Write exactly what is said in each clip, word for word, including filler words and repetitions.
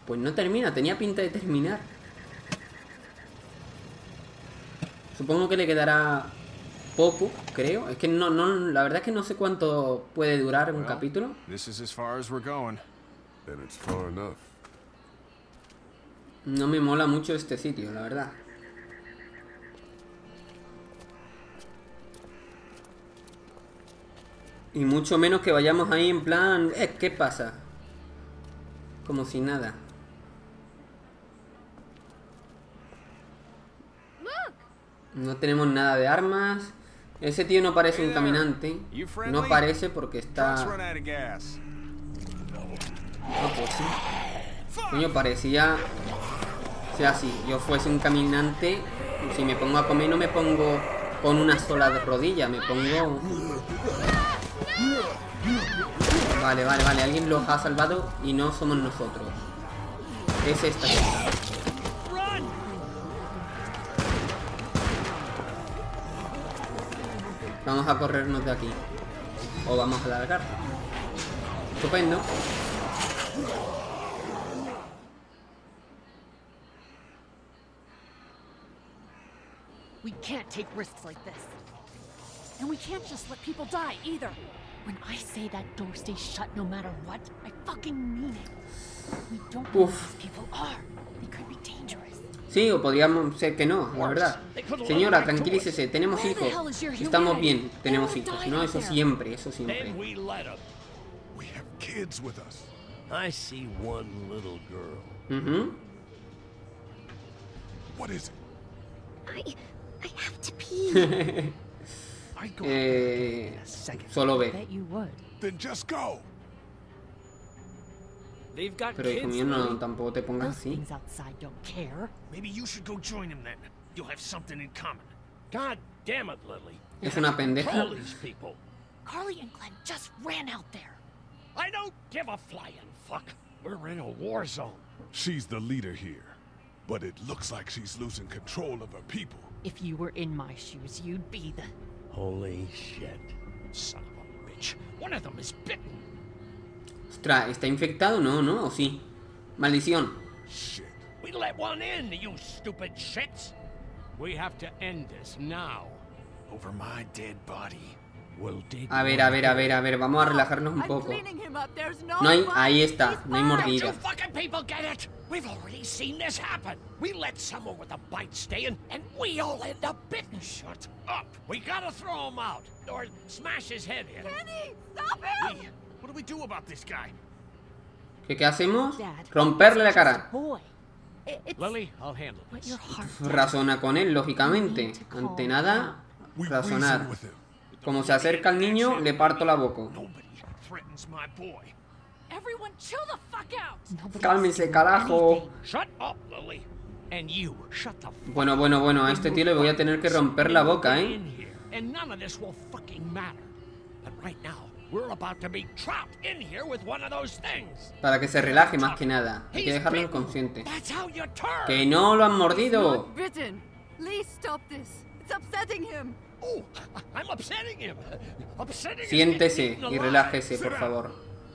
Pues no termina, tenía pinta de terminar. Supongo que le quedará poco, creo. Es que no, no, la verdad es que no sé cuánto puede durar un capítulo. No me mola mucho este sitio, la verdad. Y mucho menos que vayamos ahí en plan... Eh, ¿qué pasa? Como si nada. No tenemos nada de armas. Ese tío no parece un caminante. No parece porque está... No, pues sí. Coño, parecía... O sea, si yo fuese un caminante, si me pongo a comer no me pongo con una sola de rodilla, me pongo... Vale, vale, vale, alguien los ha salvado y no somos nosotros. Es esta cosa. Vamos a corrernos de aquí. O vamos a largar. Estupendo. We can't take risks like this. And we can't just let people die either. When I say that door stays shut no matter what, I fucking mean it. We don't know who these people are. They could be dangerous. Sí, o podríamos ser que no, la verdad. Señora, tranquilícese, tenemos hijos. Estamos bien, tenemos hijos, ¿no? Eso siempre, eso siempre. I see one little girl. Uh-huh. What is it? I, I have to pee. eh, solo ve. Then just go. Pero hijo mío, no, tampoco te pongas así. Maybe you should go join him then. You'll have something in common. God damn it, Lily. Es una pendeja. Carly and Glenn just ran out there. I don't give a flying fuck. We're in a war zone. She's the leader here, but it looks like she's losing control of her people. If you were in my shoes, you'd be the... Holy shit. Son of a bitch. One of them is bitten. Ostras, ¿está infectado? No, no, ¿o sí? Maldición. Shit. We let one in, you stupid shits. We have to end this now. Over my dead body. We'll dig. A ver, a ver, a ver, a ver, vamos a relajarnos un poco. No hay, ahí está, no hay mordida. You fucking people get it? We've already seen this happen. We let someone with a bite stay in, and we all end up bitten. Shut up. We gotta throw him out, or smash his head in. Kenny, stop him! We, what do we do about this guy? ¿Qué, qué hacemos? Romperle la cara. Lily, I'll handle this. Razona con él, lógicamente. Ante nada, razonar. Como se acerca al niño, le parto la boca. Cálmense, carajo. Bueno, bueno, bueno, a este tío le voy a tener que romper la boca, ¿eh? Para que se relaje más que nada. Hay que dejarlo inconsciente. ¡Que no lo han mordido! Siéntese y relájese, por favor.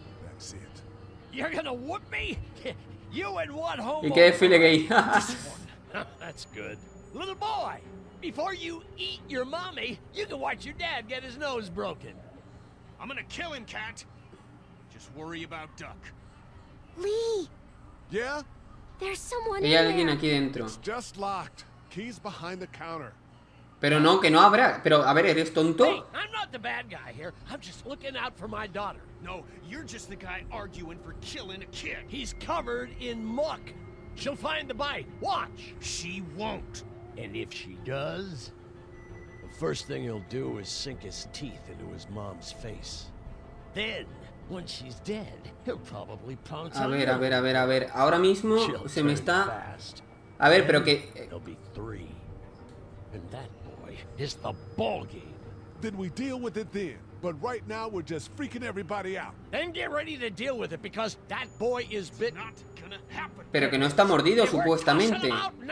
¿Y qué desfile gay? That's good. Little boy, before you eat your mommy, you can watch your dad get his nose broken. I'm gonna kill him, Cat. Just worry about Duck. Lee. Yeah? There's someone Hay in alguien there. aquí dentro. It's just locked. Keys behind the counter. Pero no, que no habrá. Pero, a ver, ¿eres tonto? Hey, I'm not the bad guy here. I'm just looking out for my daughter. No, you're just the guy arguing for killing a kid. He's covered in muck. She'll find the bite. Watch. She won't. And if she does, the first thing he'll do is sink his teeth into his mom's face. Then, when she's dead, he'll probably pounce on her. A ver, a ver, a ver, a ver. Ahora mismo se me está... A ver, pero que... There'll be three. And that boy is the ball game. Then we deal with it then. But right now we're just freaking everybody out. Then get ready to deal with it because that boy is bit. Not gonna happen. Pero que no está mordido, supuestamente.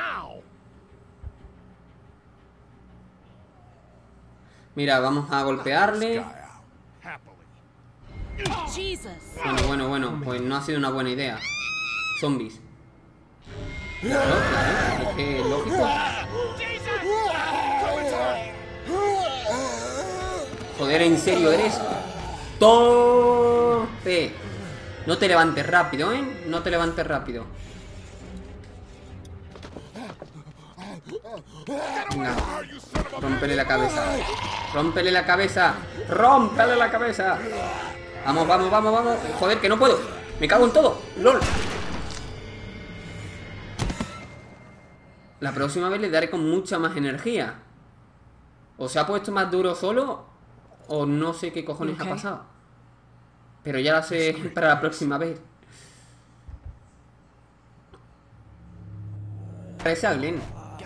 Mira, vamos a golpearle. Bueno, bueno, bueno, pues no ha sido una buena idea. Zombies. Claro, claro, es que es lógico. Joder, en serio, eres torpe. No te levantes rápido, ¿eh? No te levantes rápido. Venga, rómpele la cabeza. Rómpele la cabeza. Rómpele la cabeza. Vamos, vamos, vamos, vamos. Joder, que no puedo. Me cago en todo. LOL. La próxima vez le daré con mucha más energía. O se ha puesto más duro solo, o no sé qué cojones ha pasado. Pero ya lo sé para la próxima vez. Parece a Glenn.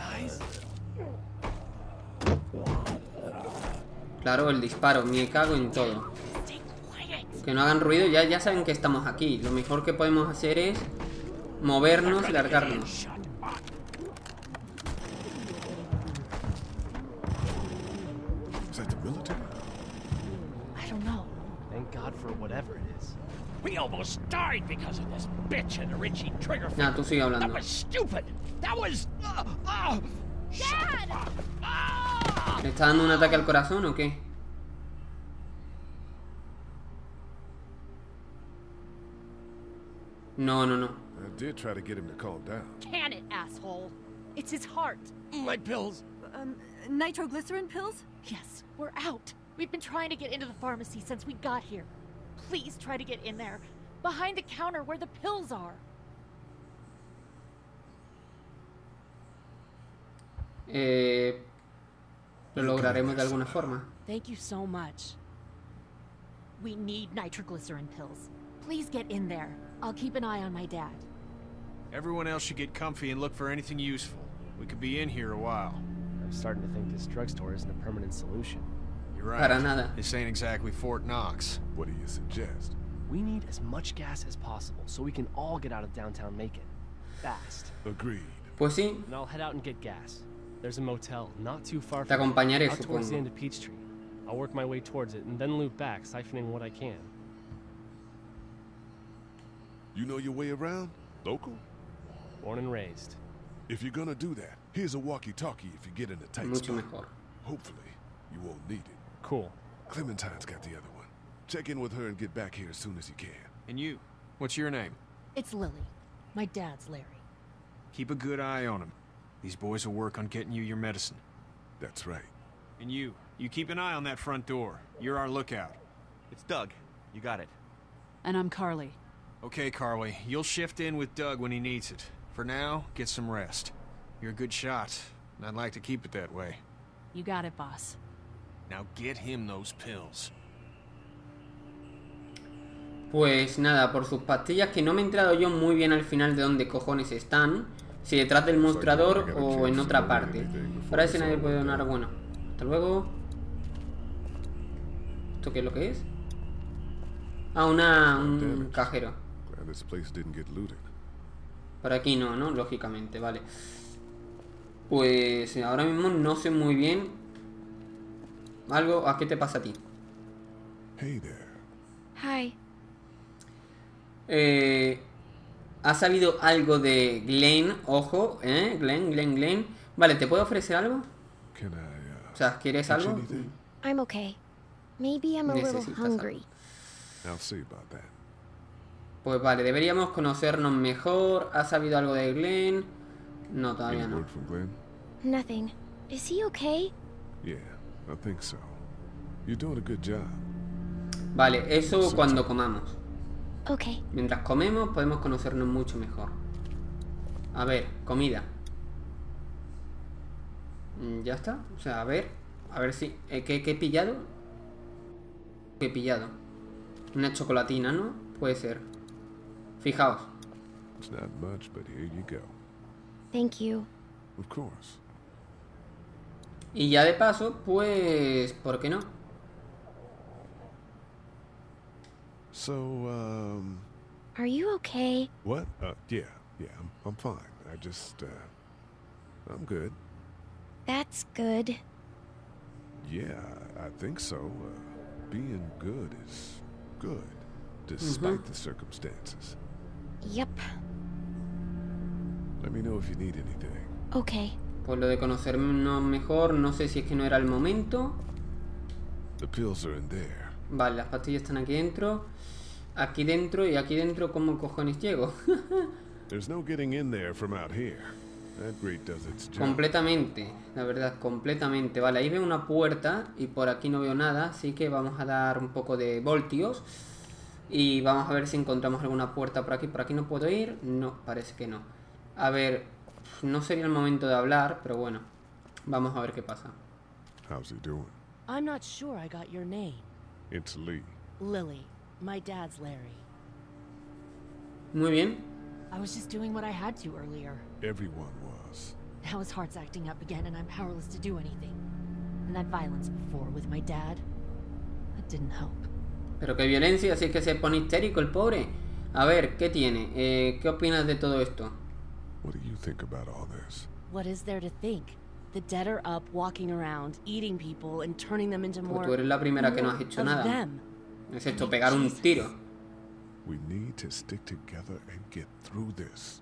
Claro, el disparo. Me cago en todo. Que no hagan ruido. Ya, ya saben que estamos aquí. Lo mejor que podemos hacer es movernos y largarnos. I don't know. Thank God for whatever it is. We almost died because of this bitch and the Richie trigger. Nah, tú sigue hablando. That was stupid. That was. Uh, uh, Dad. Ah! ¿Le está dando un ataque al corazón o qué? No, no, no. I did try to get him to calm down. Can it, asshole? It's his heart. My pills. Um, nitroglycerin pills? Yes, we're out. We've been trying to get into the pharmacy since we got here. Please try to get in there. Behind the counter where the pills are. Eh, lo lograremos de alguna forma. Thank you so much. We need nitroglycerin pills. Please get in there. I'll keep an eye on my dad. Everyone else should get comfy and look for anything useful. We could be in here a while. I'm starting to think this drugstore isn't a permanent solution. You're right. Para nada. This ain't exactly Fort Knox. What do you suggest? We need as much gas as possible so we can all get out of downtown Macon. Fast. Agreed. Pues sí. And I'll head out and get gas. There's a motel not too far Te from acompañaré, here, out towards the supongo. end of Peachtree. I'll work my way towards it and then loop back, siphoning what I can. You know your way around? Local? Born and raised. If you're gonna do that, here's a walkie-talkie if you get in a tight Mucho spot. mejor. Hopefully, you won't need it. Cool. Clementine's got the other one. Check in with her and get back here as soon as you can. And you, what's your name? It's Lily. My dad's Larry. Keep a good eye on him. These boys will work on getting you your medicine. That's right. And you, you keep an eye on that front door. You're our lookout. It's Doug. You got it. And I'm Carly. Okay, Carly, you'll shift in with Doug when he needs it. For now, get some rest. You're a good shot, and I'd like to keep it that way. You got it, boss. Now get him those pills. Pues nada, por sus pastillas, que no me he enterado yo muy bien al final de dónde cojones están. Si detrás del mostrador o en otra parte. Ahora si nadie puede donar, bueno. Hasta luego. ¿Esto qué es lo que es? Ah, una, un cajero. Glad this place didn't get looted. Por aquí no, ¿no? Lógicamente, vale. Pues ahora mismo no sé muy bien. Algo, ¿a qué te pasa a ti? Hey there. Hi. Eh, ¿ha sabido algo de Glenn? Ojo, ¿eh? Glenn, Glenn, Glenn. Vale, ¿te puedo ofrecer algo? Can I, uh, O sea, ¿quieres get you algo? anything? I'm okay. Maybe I'm a little Necesitas hungry. I'll see about that. Pues vale, deberíamos conocernos mejor. ¿Ha sabido algo de Glenn? No, todavía Any no. word from Glenn? Nothing. Is he okay? Yeah, I think so. You're doing a good job. Vale, eso cuando comamos. Okay. Mientras comemos podemos conocernos mucho mejor. A ver, comida. Mm, ¿Ya está? O sea, a ver. A ver si... eh, ¿qué, qué he pillado? ¿Qué he pillado? Una chocolatina, ¿no? Puede ser. Fijaos. It's not much, but here you go. Thank you. Of course. Y ya de paso, pues... ¿por qué no? So, um... Are you okay? What? Uh, yeah, yeah, I'm, I'm fine. I just, uh... I'm good. That's good. Yeah, I think so. Uh, being good is good, despite the circumstances. Yep. Let me know if you need anything. Okay. Pues lo de conocernos mejor, no sé si es que no era el momento. The pills are in there. Vale, las pastillas están aquí dentro. Aquí dentro y aquí dentro, ¿cómo cojones llego? There's no getting in there from out here. That grate does its job. Completamente, la verdad, completamente. Vale, ahí veo una puerta y por aquí no veo nada, así que vamos a dar un poco de voltios y vamos a ver si encontramos alguna puerta por aquí. Por aquí no puedo ir, no, parece que no. A ver, no sería el momento de hablar, pero bueno, vamos a ver qué pasa. How's he doing? I'm not sure I got your name. It's Lee. Lily. My dad's Larry. Muy bien. I was just doing what I had to earlier. Everyone was. Now his heart's acting up again and I'm powerless to do anything. And that violence before with my dad, that didn't help. Pero qué violencia, así que se pone histérico el pobre. A ver, ¿qué tiene? Eh, ¿Qué opinas de todo esto? What do you think about all this? What is there to think? The dead are up, walking around, eating people, and turning them into Pues more, tú eres la primera que no has more hecho of nada. them. Es esto, pegar un tiro. We need to stick together and get through this.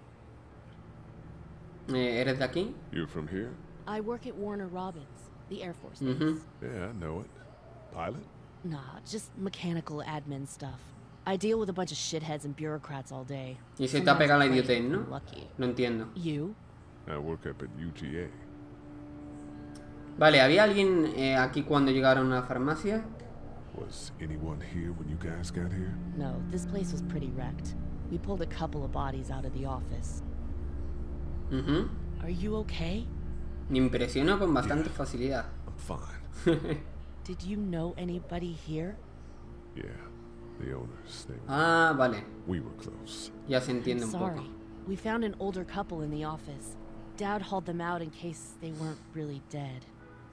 Eh, ¿Eres de aquí? You're from here? I work at Warner Robins, the Air Force Mhm. base. Yeah, I know it. Pilot? Nah, just mechanical admin stuff. I deal with a bunch of shitheads and bureaucrats all day. Y se te ha Sometimes pegado la I'm idiotez, ¿no? lucky. Lo entiendo. You? I work up at U G A. Vale, ¿había alguien eh, aquí cuando llegaron a la farmacia? Was anyone here when you guys got here? No, this place was pretty wrecked. We pulled a couple of bodies out of the office. Mhm. Are you okay? Me impresionó con bastante Yeah. facilidad. I'm fine. Did you know anybody here? Yeah, the owners. They were, Ah, vale. we were close. Ya se entiende I'm un sorry. poco. We found an older couple in the office. Dad hauled them out in case they weren't really dead.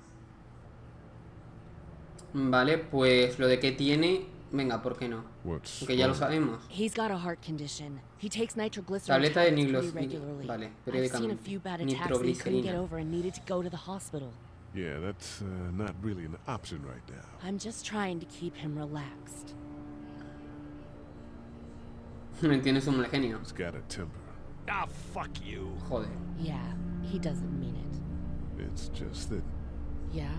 Vale, pues lo de que tiene... Venga, ¿por qué no? What's Aunque ya lo wrong? sabemos. He's got a heart condition. He takes nitroglycerin Tableta de tablets niglos- pretty regularly. vale, I've seen a periódicamente. few bad attacks that he couldn't Nitroglicerina. get over and needed to go to the hospital. Yeah, that's uh, not really an option right now. I'm just trying to keep him relaxed. Tienes un mal genio. He's got a temper. Ah, fuck you. Joder. Yeah, he doesn't mean it. It's just that Yeah?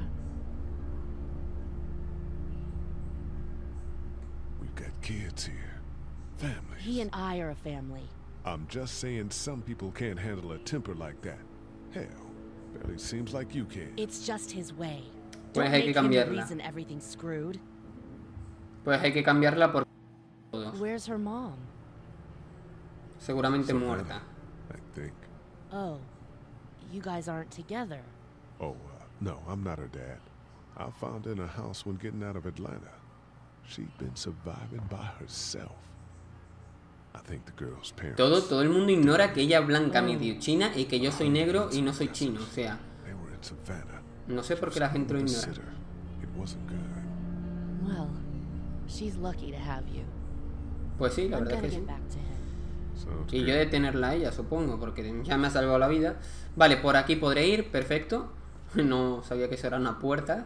we've got kids here. Families. He and I are a family. I'm just saying some people can't handle a temper like that. Hell, barely seems like you can. It's just his way. Pues Don't hay que make him the cambiarla. reason everything's screwed. Pues hay que cambiarla por todos. Where's her mom? Seguramente Savannah, muerta. I think. Oh, you guys aren't together. Oh, uh, no, I'm not her dad. I found her in a house when getting out of Atlanta. She'd been surviving by herself. I think the girl's parents. Todo, todo el mundo ignora que ella es blanca, medio china, y que yo soy negro y no soy chino. O sea, They were in Savannah. no sé por qué la gente lo ignora. Consider it wasn't good. Well, she's lucky to have you. Pues sí, la I'm verdad gonna que sí. get back to him. Sounds Y good. yo de tenerla a ella, supongo, porque ya me ha salvado la vida. Vale, por aquí podré ir, perfecto. No sabía que eso era una puerta.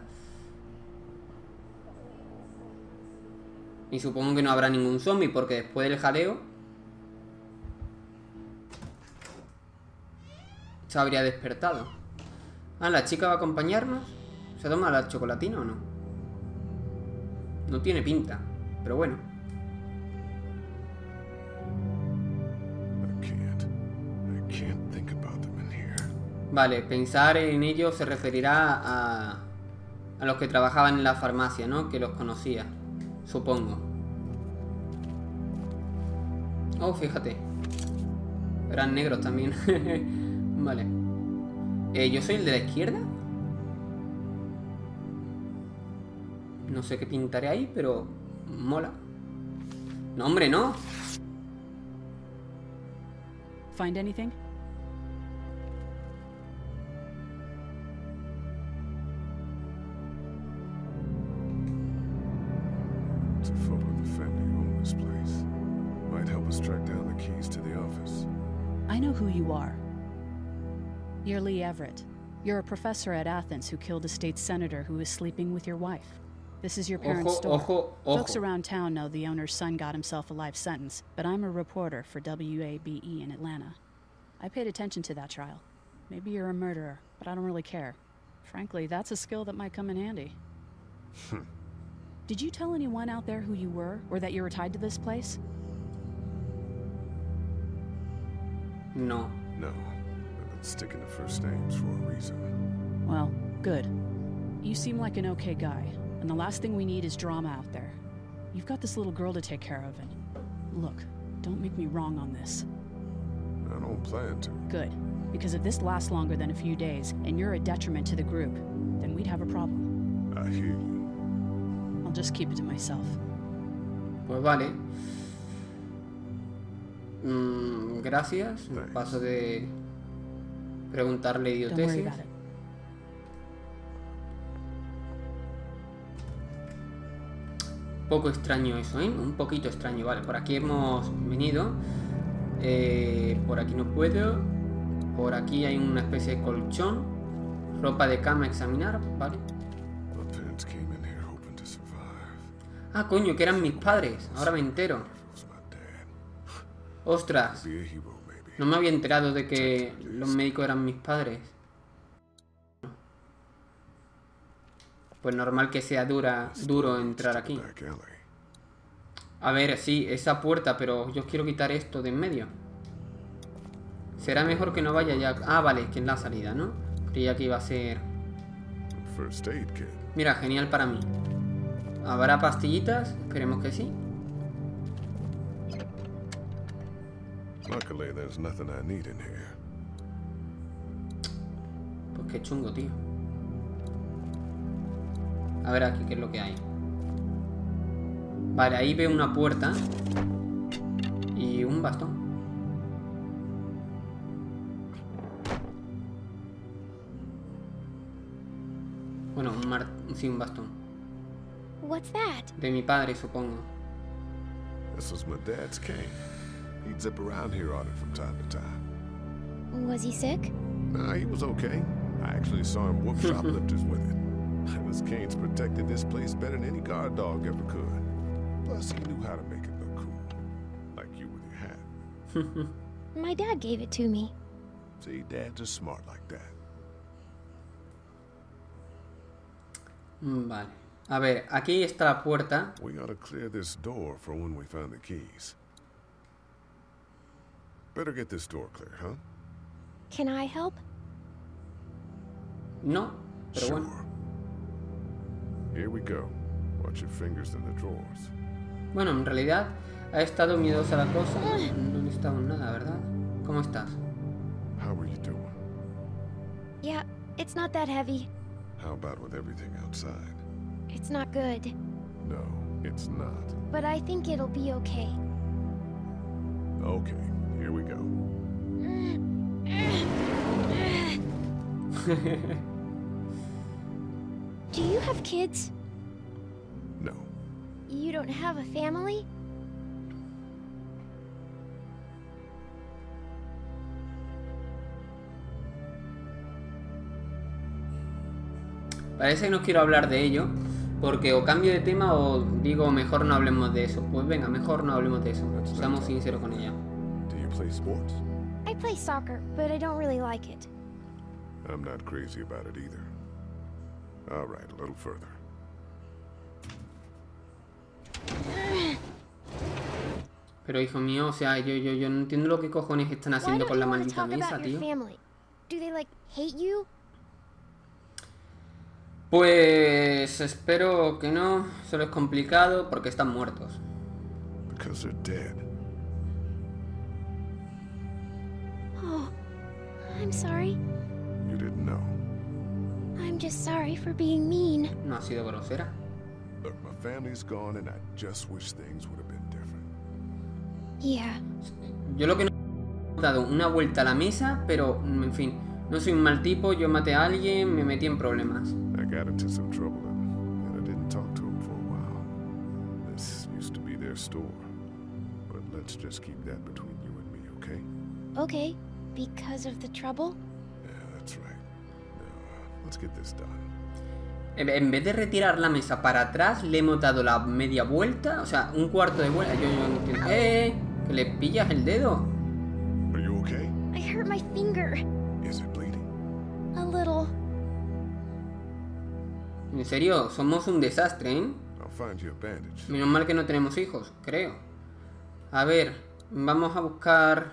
Y supongo que no habrá ningún zombie, porque después del jaleo se habría despertado. Ah, ¿la chica va a acompañarnos? ¿Se toma la chocolatina o no? No tiene pinta, pero bueno. I can't. I can't think about them in here. Vale, pensar en ello se referirá a, a los que trabajaban en la farmacia, ¿no? Que los conocía, supongo. Oh, fíjate. Eran negros también. Vale. Eh, ¿Yo soy el de la izquierda? No sé qué pintaré ahí, pero mola. No, hombre, no. Find anything? It's a photo of the family who own this place. Might help us track down the keys to the office. I know who you are. You're Lee Everett. You're a professor at Athens who killed a state senator who was sleeping with your wife. This is your parents' Ojo, store. ojo, Folks ojo. around town know the owner's son got himself a life sentence, but I'm a reporter for W A B E in Atlanta. I paid attention to that trial. Maybe you're a murderer, but I don't really care. Frankly, that's a skill that might come in handy. Did you tell anyone out there who you were, or that you were tied to this place? No. No. I've been sticking to first names for a reason. Well, good. You seem like an okay guy, and the last thing we need is drama out there. You've got this little girl to take care of, and look, don't make me wrong on this. I don't plan to. Good, because if this lasts longer than a few days, and you're a detriment to the group, then we'd have a problem. I hear you. I'll just keep it to myself. Pues vale. Mm, gracias. Thanks. Paso de preguntarle Don't worry idioteces. about it. Poco extraño eso, ¿eh? Un poquito extraño. Vale, por aquí hemos venido. Eh, por aquí no puedo. Por aquí hay una especie de colchón. Ropa de cama a examinar. Vale. My parents came in here hoping to survive. Ah, coño, que eran mis padres. Ahora me entero. It was my dad. Ostras. Be a hero, maybe. No me había enterado de que los médicos eran mis padres. Pues normal que sea dura, duro entrar aquí. Back alley. A ver, sí, esa puerta, pero yo quiero quitar esto de en medio. Será mejor que no vaya ya... Ah, vale, que es la salida, ¿no? Creía que iba a ser... First aid kit. Mira, genial para mí. ¿Habrá pastillitas? Esperemos que sí. Luckily, there's nothing I need in here. Pues qué chungo, tío. A ver aquí qué es lo que hay. Vale, ahí veo una puerta. Y un bastón. Bueno, un mar... sí, un bastón. What's that? De mi padre, supongo. This was my dad's cane. He'd zip around here on it from time to time. Was he sick? Nah, he was okay. I actually saw him whoop shoplifters with it. His canes protected this place better than any guard dog ever could. Plus, he knew how to make it look cool. Like you with your hat. My dad gave it to me. See, dads are smart like that. Mm, Vale. A ver, aquí está la puerta. We ought to clear this door for when we find the keys. Better get this door clear, huh? Can I help? No, pero Sure. bueno. Here we go. Watch your fingers in the drawers. Bueno, en realidad ha estado miedosa la cosa. No necesitamos nada, ¿verdad? ¿Cómo estás? How are you doing? Yeah, it's not that heavy. How about with everything outside? It's not good. No, it's not. But I think it'll be okay. Okay, here we go. Do you have kids? No. You don't have a family? Parece que no quiero hablar de ello, porque o cambio de tema o digo mejor no hablemos de eso. Pues venga, mejor no hablemos de eso. Seamos sinceros con ella. Do you play sports? I play soccer, but I don't really like it. I'm not crazy about it either. All right, a little further. Pero hijo mío, o sea, yo, yo, yo no entiendo lo que cojones están Why haciendo don't con you la want to maldita talk mesa, about your tío. family? Do they like hate you? Pues espero que no. Solo es complicado porque están muertos. Because they're dead. Oh, I'm sorry. You didn't know. I'm just sorry for being mean. No ha sido grosera. Look, my family's gone and I just wish things would have been different. Yeah. Yo lo que no he dado una vuelta a la mesa, pero en fin, no soy un mal tipo, yo maté a alguien, me metí en problemas. I got into some trouble and, and I didn't talk to him for a while. This used to be their store. But let's just keep that between you and me, okay? Okay, because of the trouble? Yeah, that's right. Now, uh, let's get this done. En en vez de retirar la mesa para atrás, le hemos dado la media vuelta, o sea, un cuarto de vuelta. Yo, yo no entiendo. ¡Eh! ¿Que le pillas el dedo? Are you okay? I hurt my finger. Is it bleeding? A little. En serio, somos un desastre, ¿eh? I'll find you a bandage. Menos mal que no tenemos hijos, creo. A ver, vamos a buscar...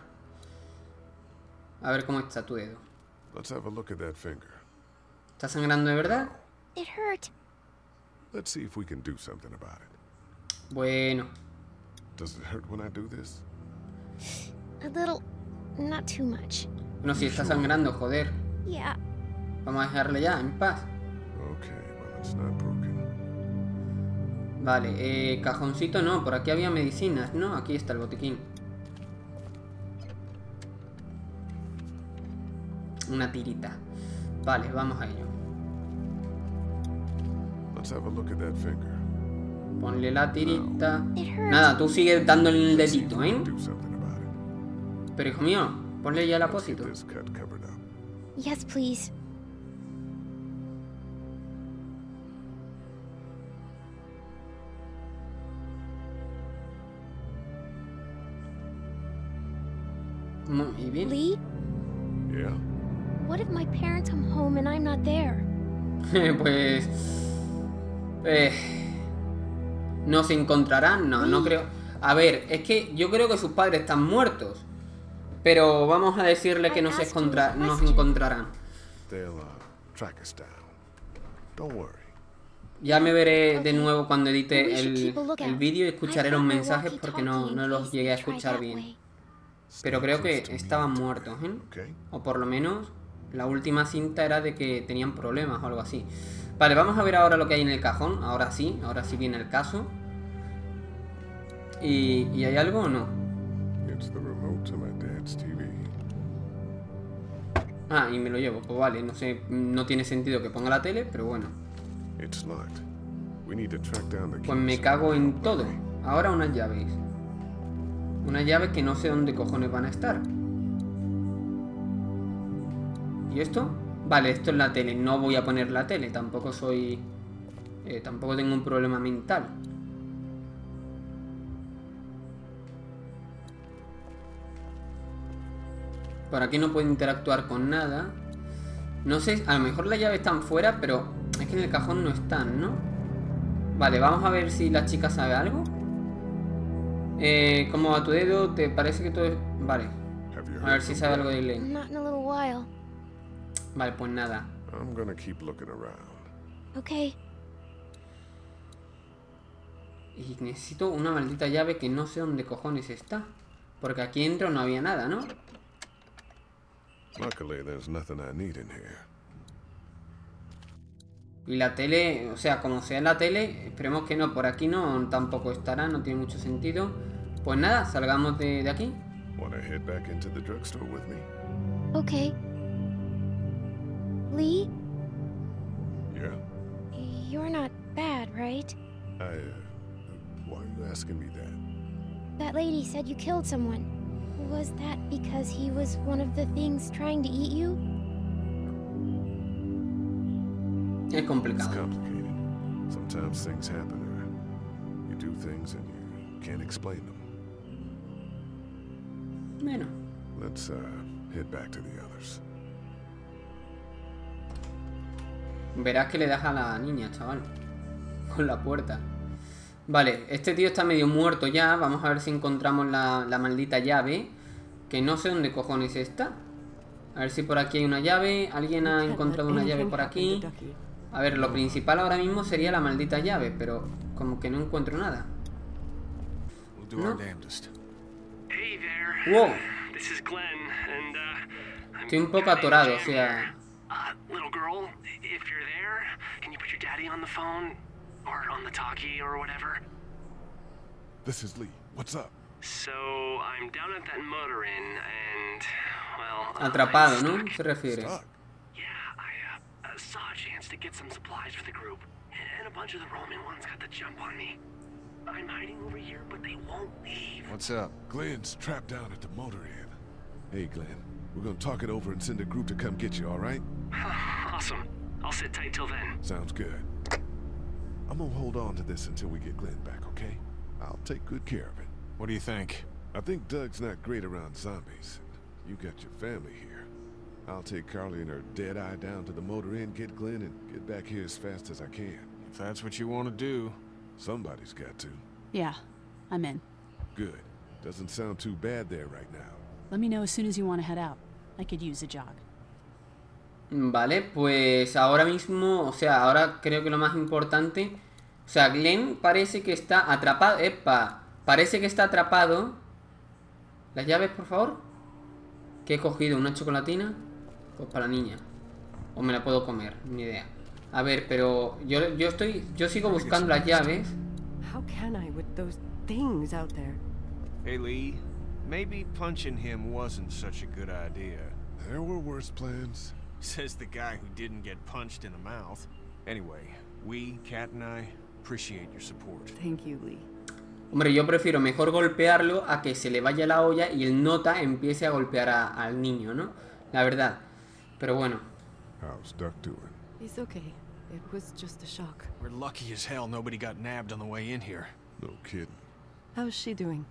A ver cómo está tu dedo. Let's have a look at that finger. ¿Está sangrando de verdad? It hurt. Let's see if we can do something about it. Bueno. Does it hurt when I do this? A little. Not too much. No, si está sangrando, joder. Yeah. Vamos a dejarle ya, en paz. Okay, well, it's not broken. Vale, eh, cajoncito no, por aquí había medicinas, ¿no? Aquí está el botiquín. Una tirita. Vale, vamos a ello. Let's have a look at that finger. Ponle la tirita. It hurts. Nada, tú sigues dándole el Let's see if dedito, we ¿eh? can do something about it. Pero hijo mío, ponle ya el Let's get apósito. this cut covered up. Yes, please. Muy bien. Lee, Yeah? what if my parents come home and I'm not there? Pues... Eh, ¿no se encontrarán? No, no creo... A ver, es que yo creo que sus padres están muertos. Pero vamos a decirle que no se encontra- nos encontrarán. They'll uh, track us down. Don't worry. Ya me veré de nuevo cuando edite We should el, keep a lookout. el vídeo y escucharé I've los got my mensajes porque no, walkie-talkie no in los case llegué a they try escuchar that bien. way. Pero creo que estaban muertos, ¿eh? Okay? O por lo menos la última cinta era de que tenían problemas o algo así. Vale, vamos a ver ahora lo que hay en el cajón. Ahora sí, ahora sí viene el caso. ¿Y, ¿y hay algo o no? It's the remote to my dad's T V. Ah, y me lo llevo. Pues vale, no sé, no tiene sentido que ponga la tele, pero bueno. It's locked. We need to track down the Pues me keys. cago en todo. Ahora unas llaves. Unas llaves que no sé dónde cojones van a estar. ¿Y esto? Vale, esto es la tele. No voy a poner la tele. Tampoco soy... Eh, tampoco tengo un problema mental. Por aquí no puedo interactuar con nada. No sé, a lo mejor las llaves están fuera, pero es que en el cajón no están, ¿no? Vale, vamos a ver si la chica sabe algo. Eh, ¿cómo va tu dedo? ¿Te parece que todo es...? Vale. Have you A ver heard si from sabe algo Glenn? de Glenn. Not in a little while. Vale, pues nada. I'm gonna keep looking around. Okay. Y necesito una maldita llave que no sé dónde cojones está. Porque aquí dentro no había nada, ¿no? Luckily, there's nothing I need in here. Y la tele, o sea, como sea la tele, esperemos que no, por aquí no, tampoco estará, no tiene mucho sentido. Pues nada, salgamos de, de aquí. Wanna head back into the drugstore with me? Okay. Lee, Yeah? you're not bad, right? I, uh, why are you asking me that? That lady said you killed someone. Was that because he was one of the things trying to eat you? Es It's complicado. complicated. Sometimes things happen, or you do things and you can't explain them. Bueno, Let's, uh, head back to the others. verás que le das a la niña, chaval. Con la puerta. Vale, este tío está medio muerto ya. Vamos a ver si encontramos la, la maldita llave. Que no sé dónde cojones está. A ver si por aquí hay una llave. ¿Alguien ha encontrado una llave por aquí? A ver, lo principal ahora mismo sería la maldita llave, pero como que no encuentro nada. We'll do our damnedest. Hey there. Wow, This is Glenn, and uh, I'm estoy un poco kinda atorado, o jam sea... here. Uh, little girl, if you're there, can you put your daddy on the phone or on the talkie or whatever? This is Lee. What's up? So I'm down at that motor inn, and well, uh, Atrapado, I'm ¿no? stuck. Se refiere. Stuck. Yeah, I uh, uh, saw a chance to get some supplies for the group, and a bunch of the Roman ones got the jump on me. I'm hiding over here, but they won't leave. What's up? Glenn's trapped down at the motor inn. Hey, Glenn. We're gonna talk it over and send a group to come get you, all right? Awesome. I'll sit tight till then. Sounds good. I'm gonna hold on to this until we get Glenn back, okay? I'll take good care of it. What do you think? I think Doug's not great around zombies. You got your family here. I'll take Carly and her dead eye down to the motor inn, get Glenn, and get back here as fast as I can. If that's what you want to do. Somebody's got to. Yeah, I'm in. Good. Doesn't sound too bad there right now. Let me know as soon as you want to head out. I could use a jog. Vale, pues ahora mismo, o sea, ahora creo que lo más importante, o sea, Glenn parece que está atrapado, epa, parece que está atrapado. Las llaves, por favor. ¿Qué he cogido? ¿Una chocolatina? Pues para la niña. O me la puedo comer, ni idea. A ver, pero yo, yo estoy, yo sigo buscando las llaves. How can I with those things out there? Hey, Lee, maybe punching him wasn't such a good idea. There were worse plans. Says the guy who didn't get punched in the mouth. Anyway, we, Kat and I, appreciate your support. Thank you, Lee. Hombre, yo prefiero mejor golpearlo a que se le vaya la olla y el nota empiece a golpear a, al niño, ¿no? La verdad. Pero bueno. How's Duck doing? He's okay. It was just a shock. We're lucky as hell nobody got nabbed on the way in here. No kidding. How's she doing?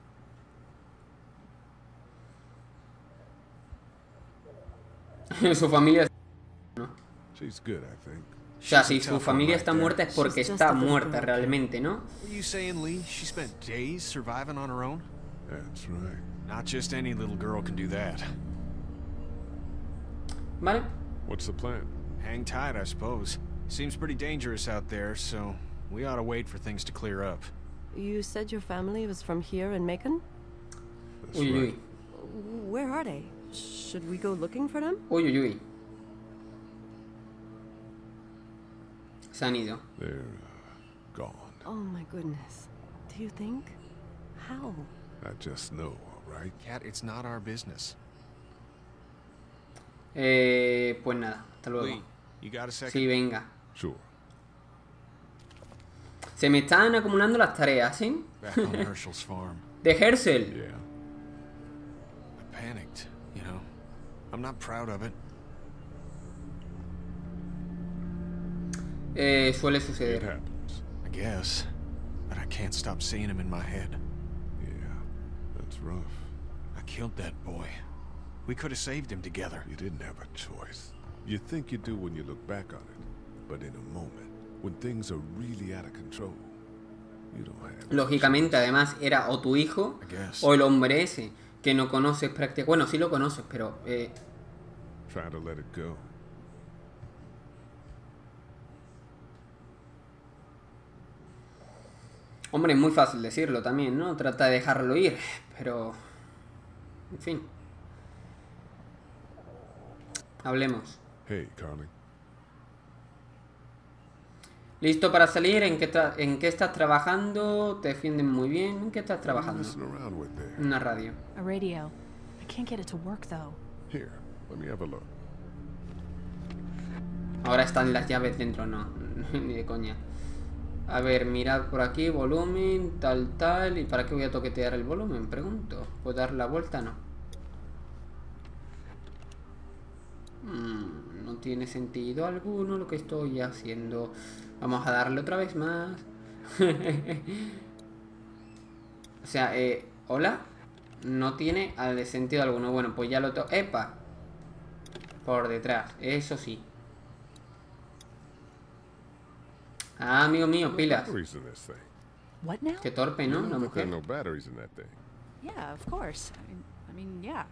Su familia... She's good, I think. O sea, si su familia está muerta es porque está muerta realmente, ¿no? What are you saying, Lee? She spent days surviving on her own? That's right. Not just any little girl can do that. Vale. What's the plan? Hang tight, I suppose. Seems pretty dangerous out there, so we ought to wait for things to clear up. You said your family was from here in Macon? That's Uy, right. uy. Where are they? Should we go looking for them? Uy, uy, uy. Se han ido. They're uh, gone. Oh my goodness. Do you think? How? I just know, all right? Kat, it's not our business. Eh, pues nada, hasta luego. Lee, you got a second? Sí, venga. Sure. Se me están acumulando las tareas, ¿sí? Back on Herschel's farm. De Herschel. Yeah. I panicked, you know. I'm not proud of it. Eh, suele It suceder. happens. I guess. But I can't stop seeing him in my head. Yeah, that's rough. I killed that boy. We could have saved him together. You didn't have a choice. You think you do when you look back on it. But in a moment, when things are really out of control, you don't have... Lógicamente, además, era o tu hijo I guess. o el hombre ese que no conoces prácticamente. Bueno, sí lo conoces, pero eh, Try to let it go. hombre, es muy fácil decirlo también, ¿no? Trata de dejarlo ir, pero... En fin. Hablemos. Hey, Carly. ¿Listo para salir? ¿En qué, tra- ¿En qué estás trabajando? ¿Te defienden muy bien? ¿En qué estás What are you trabajando? messing around with there? Una radio. A radio. I can't get it to work, though. Here, let me have a look. Ahora están las llaves dentro, no. Ni de coña. A ver, mirad por aquí, volumen, tal, tal. ¿Y para qué voy a toquetear el volumen? Pregunto. ¿Puedo dar la vuelta? No. Mm, no tiene sentido alguno lo que estoy haciendo. Vamos a darle otra vez más. O sea, eh, ¿hola? No tiene al- sentido alguno. Bueno, pues ya lo toco. ¡Epa! Por detrás, eso sí. Ah, amigo mío, pilas. Batteries in this thing. What now? Qué torpe, ¿no? La But there mujer. are no batteries in that thing. Yeah, of course. I mean, I mean, yeah.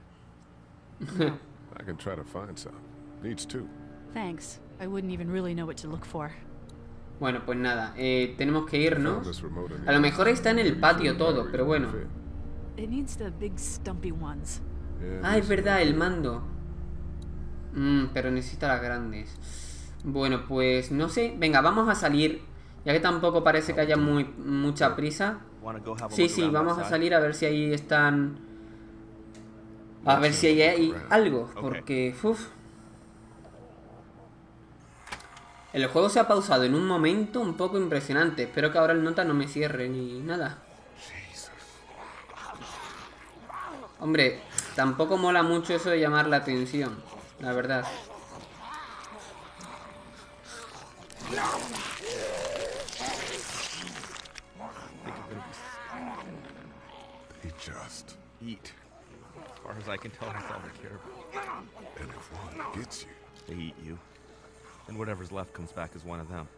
I can try to find some. Needs two. Thanks. I wouldn't even really know what to look for. Bueno, pues nada, eh, tenemos que Found irnos. this remote in A lo the mejor está en el patio todo, pero bueno. It needs the big stumpy ones. Yeah, Ah, es this- verdad, el mando. Mm, pero necesita las grandes. Bueno, pues no sé. Venga, vamos a salir. Ya que tampoco parece que haya muy mucha prisa. Wanna go have a Sí, look sí, around vamos a outside? salir a ver si ahí están. A ver si ahí hay algo. Porque, uff. El juego se ha pausado en un momento un poco impresionante. Espero que ahora el nota no me cierre ni nada. Hombre, tampoco mola mucho eso de llamar la atención, la verdad. They just Eat. far as I can tell, that's all they care about. And if one gets you, They eat you, and whatever's left comes back as one of them.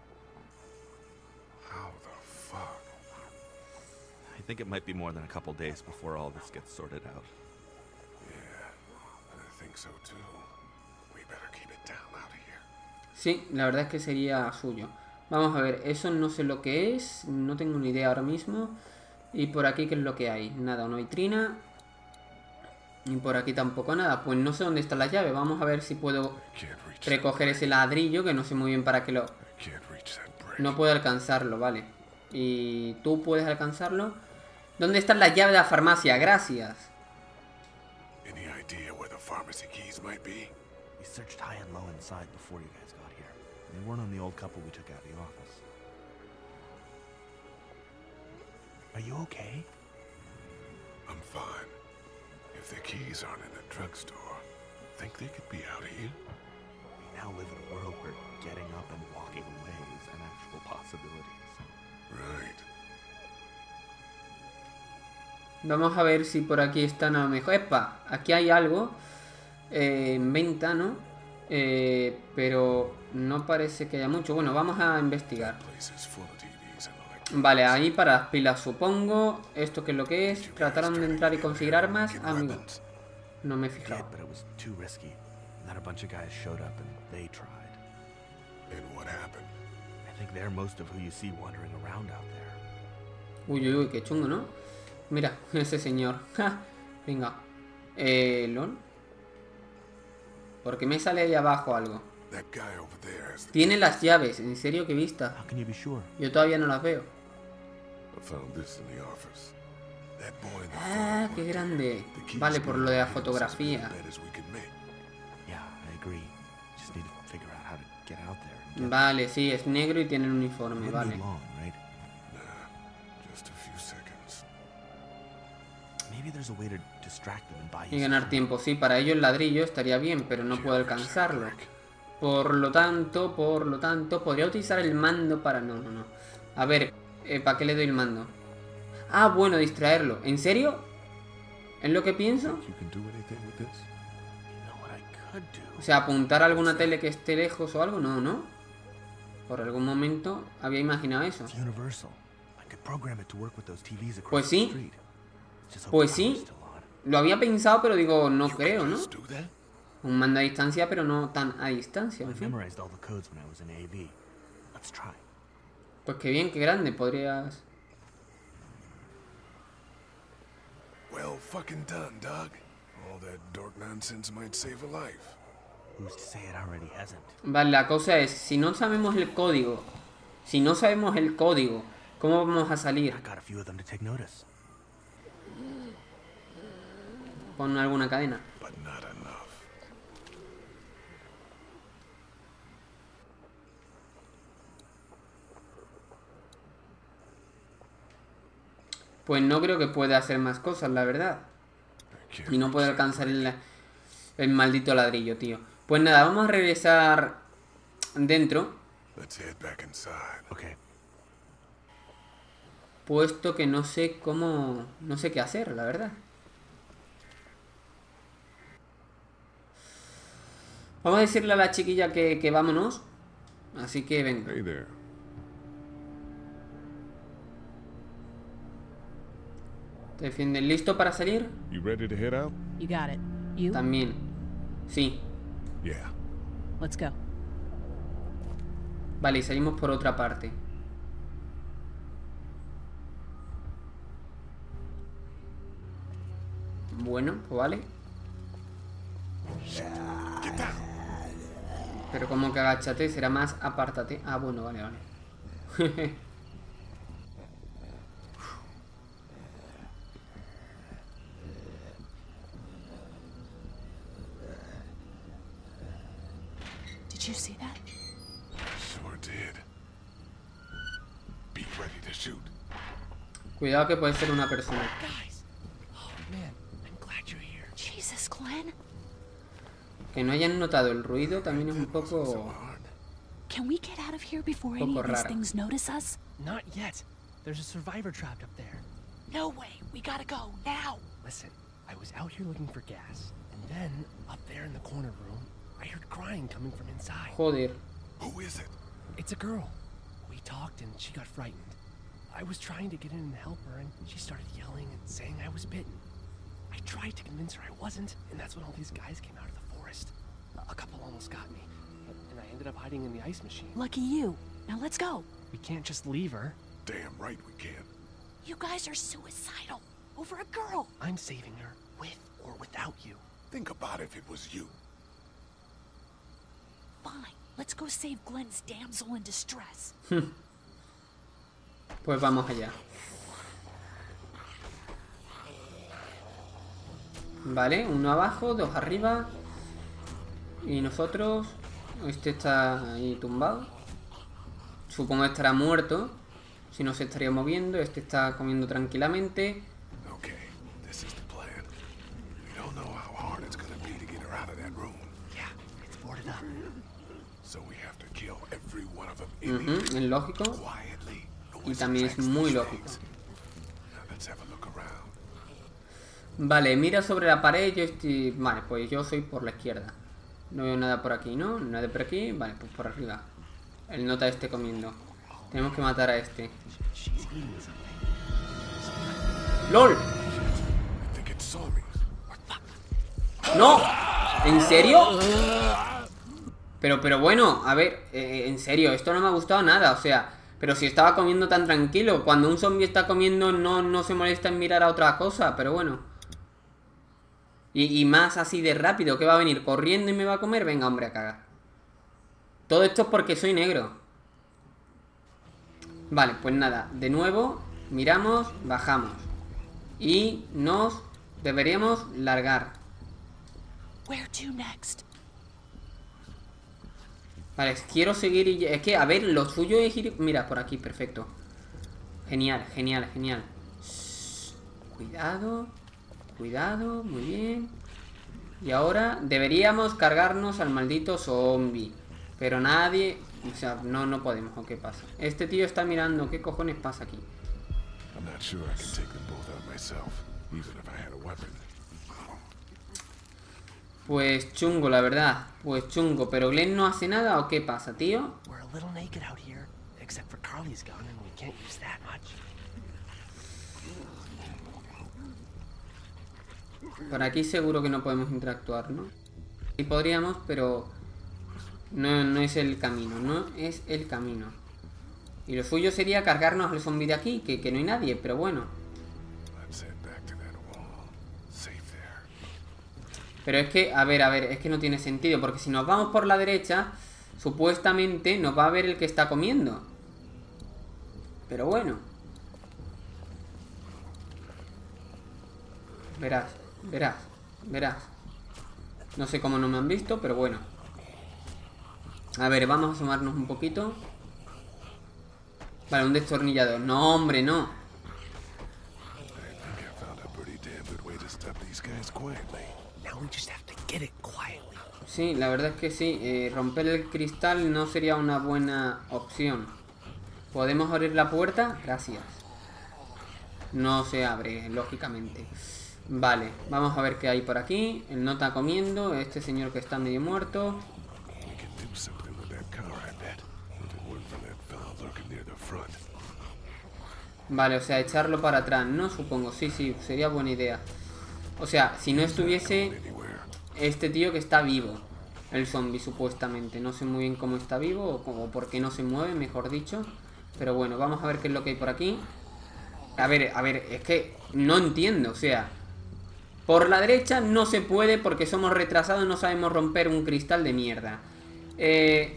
how the fuck? I think it might be more than a couple days before all this gets sorted out. Yeah, I think so too. We better keep it down out of here. Sí, la verdad es que sería suyo. Vamos a ver, eso no sé lo que es, no tengo ni idea ahora mismo. Y por aquí, ¿qué es lo que hay? Nada, una vitrina. Y por aquí tampoco nada. Pues no sé dónde está la llave. Vamos a ver si puedo recoger ese ladrillo, que no sé muy bien para qué lo... No puedo alcanzarlo, vale. Y tú puedes alcanzarlo. ¿Dónde está la llave de la farmacia? Gracias. Any idea where the pharmacy keys might be? We searched high and low inside before you guys got here. They weren't on the old couple we took out of the office. Are you okay? I'm fine. If the keys aren't in the drugstore, think they could be out here? We now live in a world where getting up and walking away is an actual possibility. Right. Vamos a ver si por aquí están a lo mejor. ¡Epa! Aquí hay algo. Eh, en venta, ¿no? Eh, pero no parece que haya mucho. Bueno, vamos a investigar. Vale, ahí para las pilas, supongo. ¿Esto qué es lo que es? ¿Trataron de entrar y conseguir armas? Amigo, no me he fijado. Uy, uy, uy, qué chungo, ¿no? Mira, ese señor. Venga. Eh, ¿Lon? Porque me sale ahí abajo algo. Tiene las llaves, en serio, qué vista. Yo todavía no las veo. Ah, qué grande. Vale, por lo de la fotografía. Vale, sí, es negro y tiene el uniforme, vale. Y ganar tiempo, sí, para ello el ladrillo estaría bien, pero no puedo alcanzarlo. Por lo tanto, por lo tanto, podría utilizar el mando para... No, no, no. A ver, eh, ¿para qué le doy el mando? Ah, bueno, distraerlo. ¿En serio? ¿Es lo que pienso? O sea, apuntar a alguna tele que esté lejos o algo, no, ¿no? Por algún momento había imaginado eso. Pues sí. Pues sí. Lo había pensado, pero digo, no creo, ¿no? Un mando a distancia, pero no tan a distancia, en fin. Pues qué bien, qué grande, podrías... Well fucking done, Doug. All that dork nonsense might save a life. Who's to say it already hasn't? Vale, la cosa es, si no sabemos el código, si no sabemos el código, ¿cómo vamos a salir? I got a few of them to take notice. Pon alguna cadena. But not enough. Pues no creo que pueda hacer más cosas, la verdad. Y no puede alcanzar el, el maldito ladrillo, tío. Pues nada, vamos a regresar dentro. Okay. Puesto que no sé cómo... No sé qué hacer, la verdad. Vamos a decirle a la chiquilla que, que vámonos. Así que venga. Hey there. ¿Te defiendes? ¿Listo para salir? You ready to head out? You got it. You? También. Sí. Yeah. Let's go. Vale, y salimos por otra parte. Bueno, pues vale. Pero como que agáchate, será más apártate. Ah, bueno, vale, vale. Did you see that? Sure did. Be ready to shoot. Cuidado que puede ser una persona. Guys! Oh man, I'm glad you're here. Jesus, Glenn. Que no hayan notado el ruido también es un poco... Can we get out of here before Poco any of these raro. things notice us? Not yet. There's a survivor trapped up there. No way. We gotta go now. Listen, I was out here looking for gas, and then up there in the corner room, I heard crying coming from inside. Joder. Who is it? It's a girl. We talked and she got frightened. I was trying to get in and help her, and she started yelling and saying I was bitten. I tried to convince her I wasn't, and that's when all these guys came out of the forest. A couple almost got me, and I ended up hiding in the ice machine. Lucky you. Now let's go. We can't just leave her. Damn right we can. You guys are suicidal. Over a girl. I'm saving her, with or without you. Think about if it was you. Fine. Let's go save Glenn's damsel in distress. Pues vamos allá. Vale, uno abajo, dos arriba. Y nosotros... Este está ahí tumbado. Supongo que estará muerto. Si no se estaría moviendo. Este está comiendo tranquilamente. Okay, this is the plan. We don't know how hard it's gonna be to get her out of that room. Yeah, it's boarded up. So we have to kill every one of them Uh-huh, es lógico. quietly. Y también es muy lógico. Now let's have a look around. Vale, mira sobre la pared. Yo estoy... Vale, pues yo soy por la izquierda. No veo nada por aquí, ¿no? Nada por aquí. Vale, pues por arriba. El nota este comiendo. Tenemos que matar a este. ¡Lol! ¡No! ¿En serio? Pero, pero bueno, a ver, eh, en serio, esto no me ha gustado nada, o sea, pero si estaba comiendo tan tranquilo, cuando un zombie está comiendo no, no se molesta en mirar a otra cosa, pero bueno. Y, y más así de rápido, que va a venir corriendo y me va a comer, venga hombre a cagar. Todo esto es porque soy negro. Vale, pues nada, de nuevo, miramos, bajamos. Y nos deberíamos largar. Where to next? Vale, quiero seguir y... Es que, a ver, lo suyo es ir... Mira, por aquí, perfecto. Genial, genial, genial. Shh, cuidado. Cuidado, muy bien. Y ahora deberíamos cargarnos al maldito zombie. Pero nadie... O sea, no, no podemos, ¿o qué pasa? Este tío está mirando, ¿qué cojones pasa aquí? I'm not sure I can take them both out myself, even if I had a weapon. Pues chungo, la verdad. Pues chungo. ¿Pero Glenn no hace nada o qué pasa, tío? We're a little naked out here, except for Carly's gun, and we can't use that much. Por aquí seguro que no podemos interactuar, ¿no? Sí podríamos, pero... No, no es el camino, no es el camino. Y lo suyo sería cargarnos al zombie de aquí, que, que no hay nadie, pero bueno. Pero es que, a ver, a ver, es que no tiene sentido, porque si nos vamos por la derecha, supuestamente nos va a ver el que está comiendo. Pero bueno. Verás, verás, verás. No sé cómo no me han visto, pero bueno. A ver, vamos a asomarnos un poquito. Vale, un destornillador. No, hombre, no. Sí, la verdad es que sí. Eh, romper el cristal no sería una buena opción. ¿Podemos abrir la puerta? Gracias. No se abre, lógicamente. Vale, vamos a ver qué hay por aquí. El nota comiendo. Este señor que está medio muerto. Vale, o sea, echarlo para atrás, ¿no? Supongo, sí, sí, sería buena idea. O sea, si no estuviese este tío que está vivo, el zombie, supuestamente. No sé muy bien cómo está vivo o, o por qué no se mueve, mejor dicho. Pero bueno, vamos a ver qué es lo que hay por aquí. A ver, a ver, es que no entiendo, o sea... Por la derecha no se puede porque somos retrasados y no sabemos romper un cristal de mierda. Eh...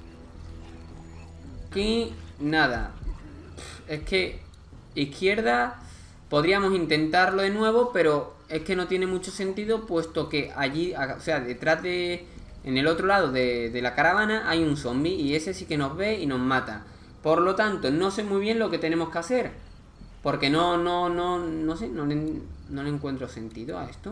Aquí, nada. Es que... Izquierda, podríamos intentarlo de nuevo, pero es que no tiene mucho sentido, puesto que allí, o sea, detrás de, en el otro lado de, de la caravana hay un zombie y ese sí que nos ve y nos mata. Por lo tanto, no sé muy bien lo que tenemos que hacer, porque no, no, no, no sé, no le, no le encuentro sentido a esto.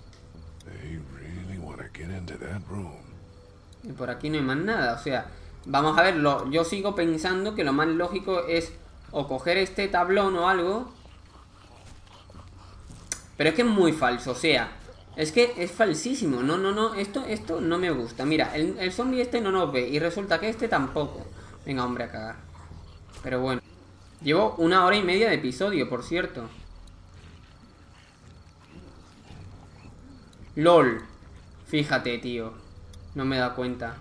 Y por aquí no hay más nada, o sea, vamos a ver, lo, yo sigo pensando que lo más lógico es... O coger este tablón o algo. Pero es que es muy falso, o sea, es que es falsísimo. No, no, no, esto, esto no me gusta. Mira, el, el zombie este no nos ve y resulta que este tampoco. Venga, hombre, a cagar. Pero bueno. Llevo una hora y media de episodio, por cierto. LOL. Fíjate, tío. No me he dado cuenta.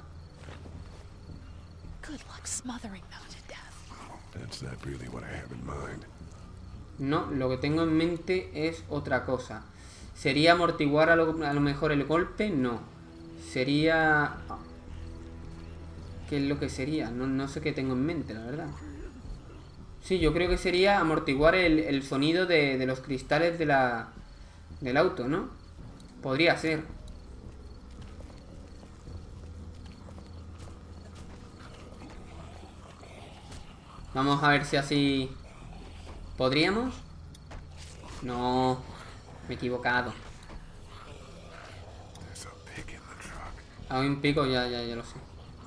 No, lo que tengo en mente es otra cosa. ¿Sería amortiguar a lo, a lo mejor el golpe? No. Sería... ¿Qué es lo que sería? No, no sé qué tengo en mente, la verdad. Sí, yo creo que sería amortiguar el, el sonido de, de los cristales de la, del auto, ¿no? Podría ser. Vamos a ver si así... ¿Podríamos? No, me he equivocado. Hay un pico, ya, ya, ya lo sé.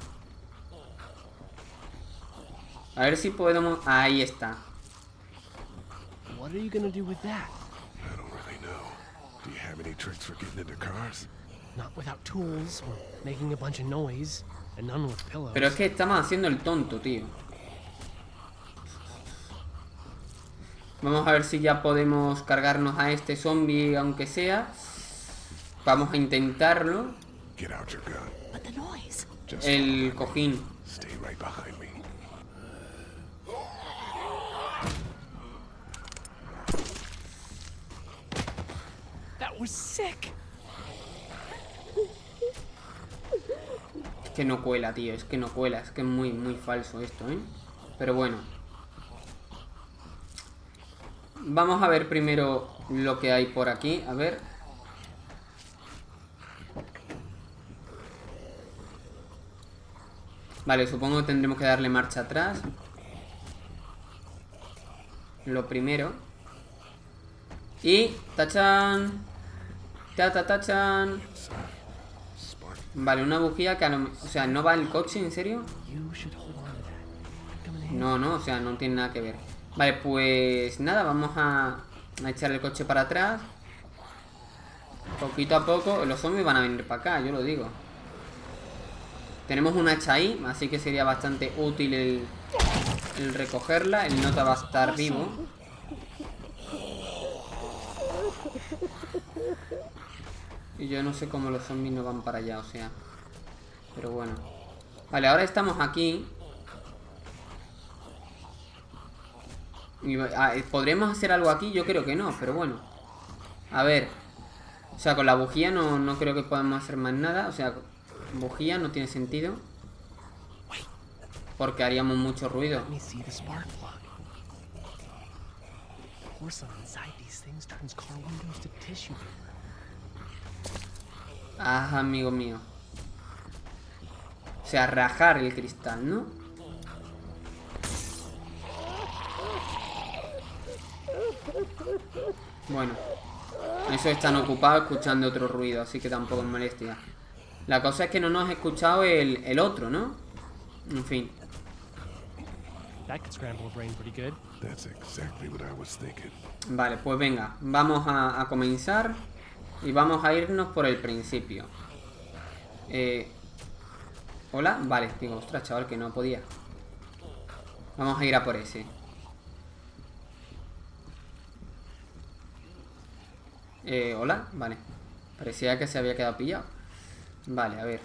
A ver si podemos... Ahí está. What are you gonna do with that? I don't really know. Do you have any tricks for getting into cars? Not without tools or making a bunch of noise, and none with pillows. Pero es que estamos haciendo el tonto, tío. Vamos a ver si ya podemos cargarnos a este zombie, aunque sea. Vamos a intentarlo. El cojín. That was sick. Es que no cuela, tío. Es que no cuela. Es que es muy, muy falso esto, ¿eh? Pero bueno. Vamos a ver primero lo que hay por aquí. A ver. Vale, supongo que tendremos que darle marcha atrás. Lo primero. Y... ¡Tachan! ¡Tata, tachan! Vale, una bujía que a lo... O sea, ¿no va el coche? ¿En serio? No, no, o sea, no tiene nada que ver. Vale, pues nada, vamos a, a echar el coche para atrás. Poquito a poco. Los zombies van a venir para acá, yo lo digo. Tenemos una hacha ahí, así que sería bastante útil el, el recogerla. El nota va a estar vivo. Y yo no sé cómo los zombies no van para allá, o sea. Pero bueno. Vale, ahora estamos aquí. ¿Podremos hacer algo aquí? Yo creo que no, pero bueno. A ver. O sea, con la bujía no, no creo que podamos hacer más nada. O sea, bujía no tiene sentido. Porque haríamos mucho ruido. Ah, amigo mío. O sea, rajar el cristal, ¿no? Bueno, eso están ocupados escuchando otro ruido, así que tampoco es molestia. La cosa es que no nos ha escuchado el, el otro, ¿no? En fin. Vale, pues venga, vamos a, a comenzar. Y vamos a irnos por el principio. Eh... ¿Hola? Vale, digo, ostras, chaval, que no podía. Vamos a ir a por ese. Eh, ¿hola? Vale. Parecía que se había quedado pillado. Vale, a ver.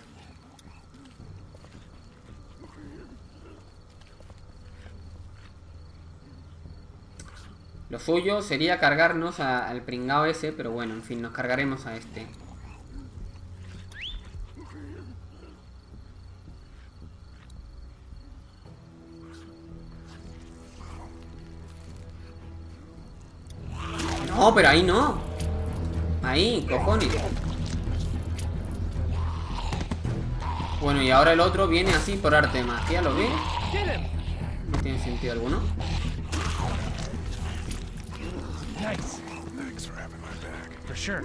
Lo suyo sería cargarnos a, al pringao ese, pero bueno, en fin, nos cargaremos a este. No, pero ahí no. Ahí, cojones. Bueno, y ahora el otro viene así por arte de magia, ¿lo ves? No tiene sentido alguno. Nice. Thanks for having my back. For sure.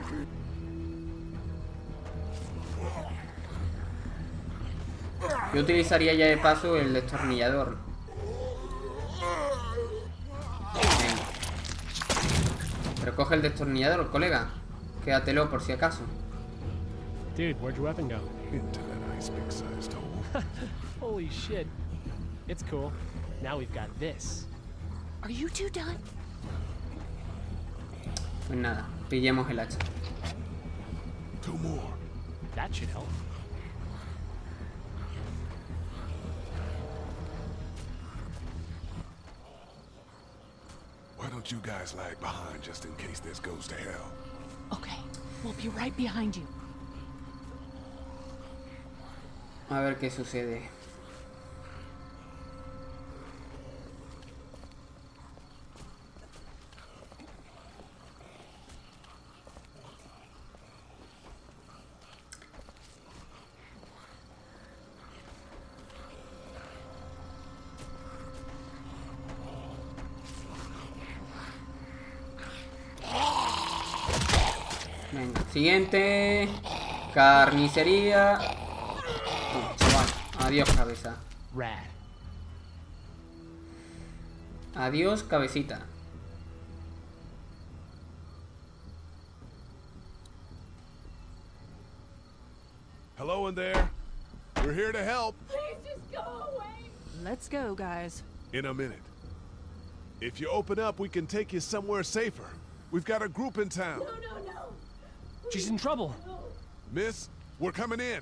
Yo utilizaría ya de paso el destornillador. Venga. Pero coge el destornillador, colega. Quédatelo por si acaso. Dude, where'd your weapon go? Into that ice big-sized hole. Holy shit. It's cool. Now we've got this. Are you two done? Pues nada, pillemos el hacha. Two more. That should help. Why don't you guys lag behind just in case this goes to hell? Okay, we'll be right behind you. A ver qué sucede. Venga, siguiente. Carnicería. Oh, chaval. Adiós, cabeza. Rad. Adiós, cabecita. Hello in there. We're here to help. Please just go away. Let's go, guys. In a minute. If you open up, we can take you somewhere safer. We've got a group in town. No, no, no. She's in trouble. Miss, we're coming in.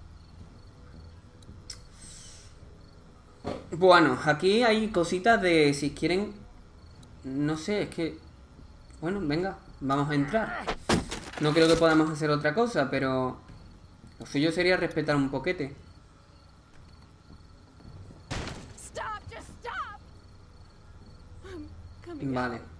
Bueno, aquí hay cositas de si quieren. No sé, es que. Bueno, venga, vamos a entrar. No creo que podamos hacer otra cosa, pero lo suyo sería respetar un poquete. Stop, just stop. I'm coming Vale. out.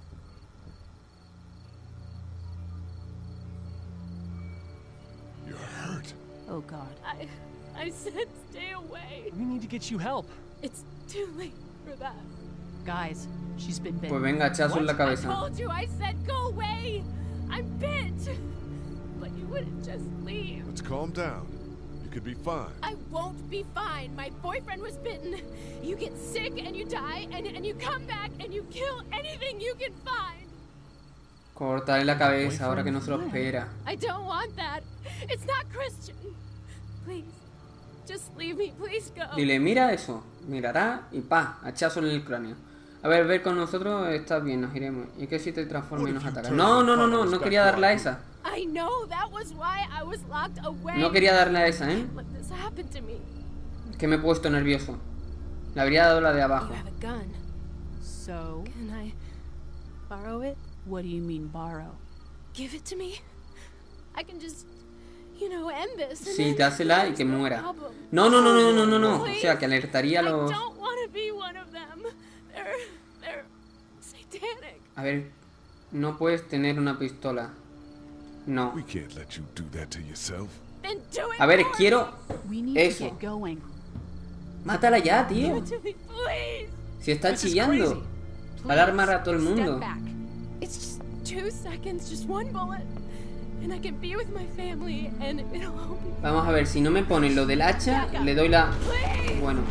You're hurt. Oh, God. I, I said stay away. We need to get you help. It's too late for that. Guys, she's been bitten. Pues venga, hachazo en la I cabeza. told you, I said go away. I'm bit. But you wouldn't just leave. Let's calm down. You could be fine. I won't be fine. My boyfriend was bitten. You get sick and you die and, and you come back and you kill anything you can find. Cortarle la cabeza ahora que no se lo espera. I don't want that. It's not Christian. Please, just leave me. Please go. Dile, mira eso. Mirará y pa, hachazo en el cráneo. A ver, ver con nosotros está bien, nos iremos. ¿Y qué si te transforma y nos ataca? No, no, no, no, no quería darle a esa. I know that was why I was locked away. No quería darle a esa, ¿eh? Let this happen to me. Que me he puesto nervioso. Le habría dado la de abajo. You have a gun. So, Can I borrow it? what do you mean borrow? Give it to me. I can just, you know, end this. and Sí, then dásela y there's que no muera. problem. No, no, no, no, no, no, no. O Please. sea, que alertaría a I los... don't want to be one of them. They're, they're satanic. A ver, no puedes tener una pistola. No. We can't let you do that to yourself. Then do it A ver, for quiero... We need Eso. to get going. Mátala ya, me. Give tío. it to me, please. Si está This is chillando. crazy. Va a alarmar a todo el Step mundo. back. It's just two seconds, just one bullet, and I can be with my family, and it'll all be. Vamos a ver, si no me ponen lo del hacha, le doy la... Please. Bueno.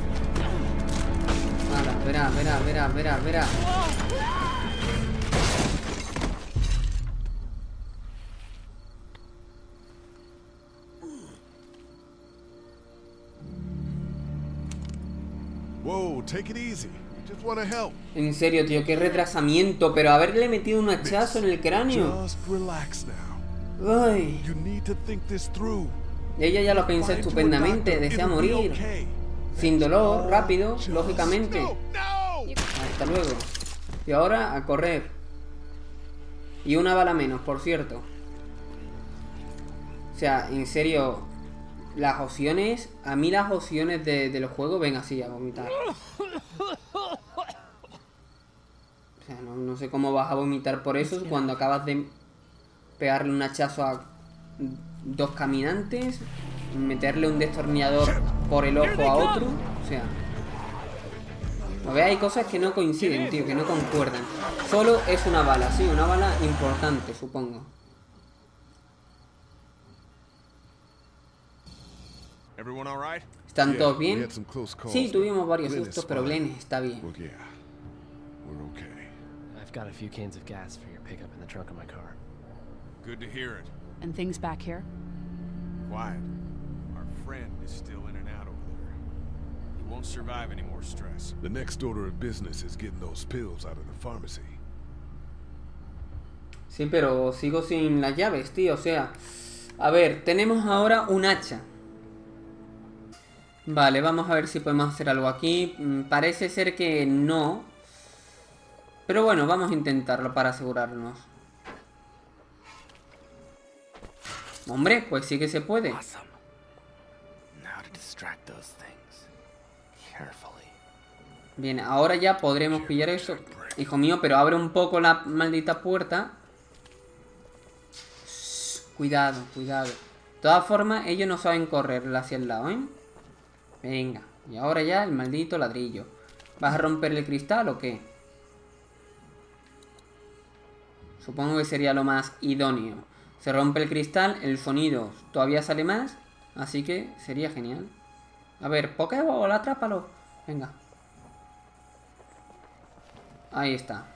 Hala, verá, verá, verá, verá, verá. Whoa, take it easy. Just want to help. En serio, tío, qué retrasamiento. Pero haberle metido un hachazo en el cráneo. Just relax now. Ay. You need to think this through. Ella ya lo pensó Find you a estupendamente. doctor. Desea It'll be morir. okay. Sin dolor, rápido, Just- lógicamente. No, no. Hasta luego. Y ahora a correr. Y una bala menos, por cierto. O sea, en serio, las opciones, a mí las opciones de, de los juegos ven así a vomitar. O sea, no, no sé cómo vas a vomitar por eso cuando acabas de pegarle un hachazo a dos caminantes, meterle un destornillador por el ojo a otro. O sea, a ver, hay cosas que no coinciden, tío, que no concuerdan. Solo es una bala, sí, una bala importante, supongo. Everyone all right? ¿Están Yeah, todos we bien? had some close calls, Sí, but tuvimos varios Glenn is sustos, pero fine. Glenn está bien. Well, yeah, we're okay. I've got a few cans of gas for your pickup in the trunk of my car. Good to hear it. And things back here? Quiet. Our friend is still in and out over there. He won't survive any more stress. The next order of business is getting those pills out of the pharmacy. Sí, pero sigo sin las llaves, tío. O sea, a ver, tenemos ahora un hacha. Vale, vamos a ver si podemos hacer algo aquí. Parece ser que no. Pero bueno, vamos a intentarlo para asegurarnos. Hombre, pues sí que se puede. Awesome. Now to distract those things. Carefully. Bien, ahora ya podremos pillar eso. Hijo mío, pero abre un poco la maldita puerta. Shh, cuidado, cuidado. De todas formas, ellos no saben correr hacia el lado, ¿eh? Venga, y ahora ya el maldito ladrillo. ¿Vas a romper el cristal o qué? Supongo que sería lo más idóneo. Se rompe el cristal, el sonido todavía sale más. Así que sería genial. A ver, Pokéball, atrápalo. Venga. Ahí está.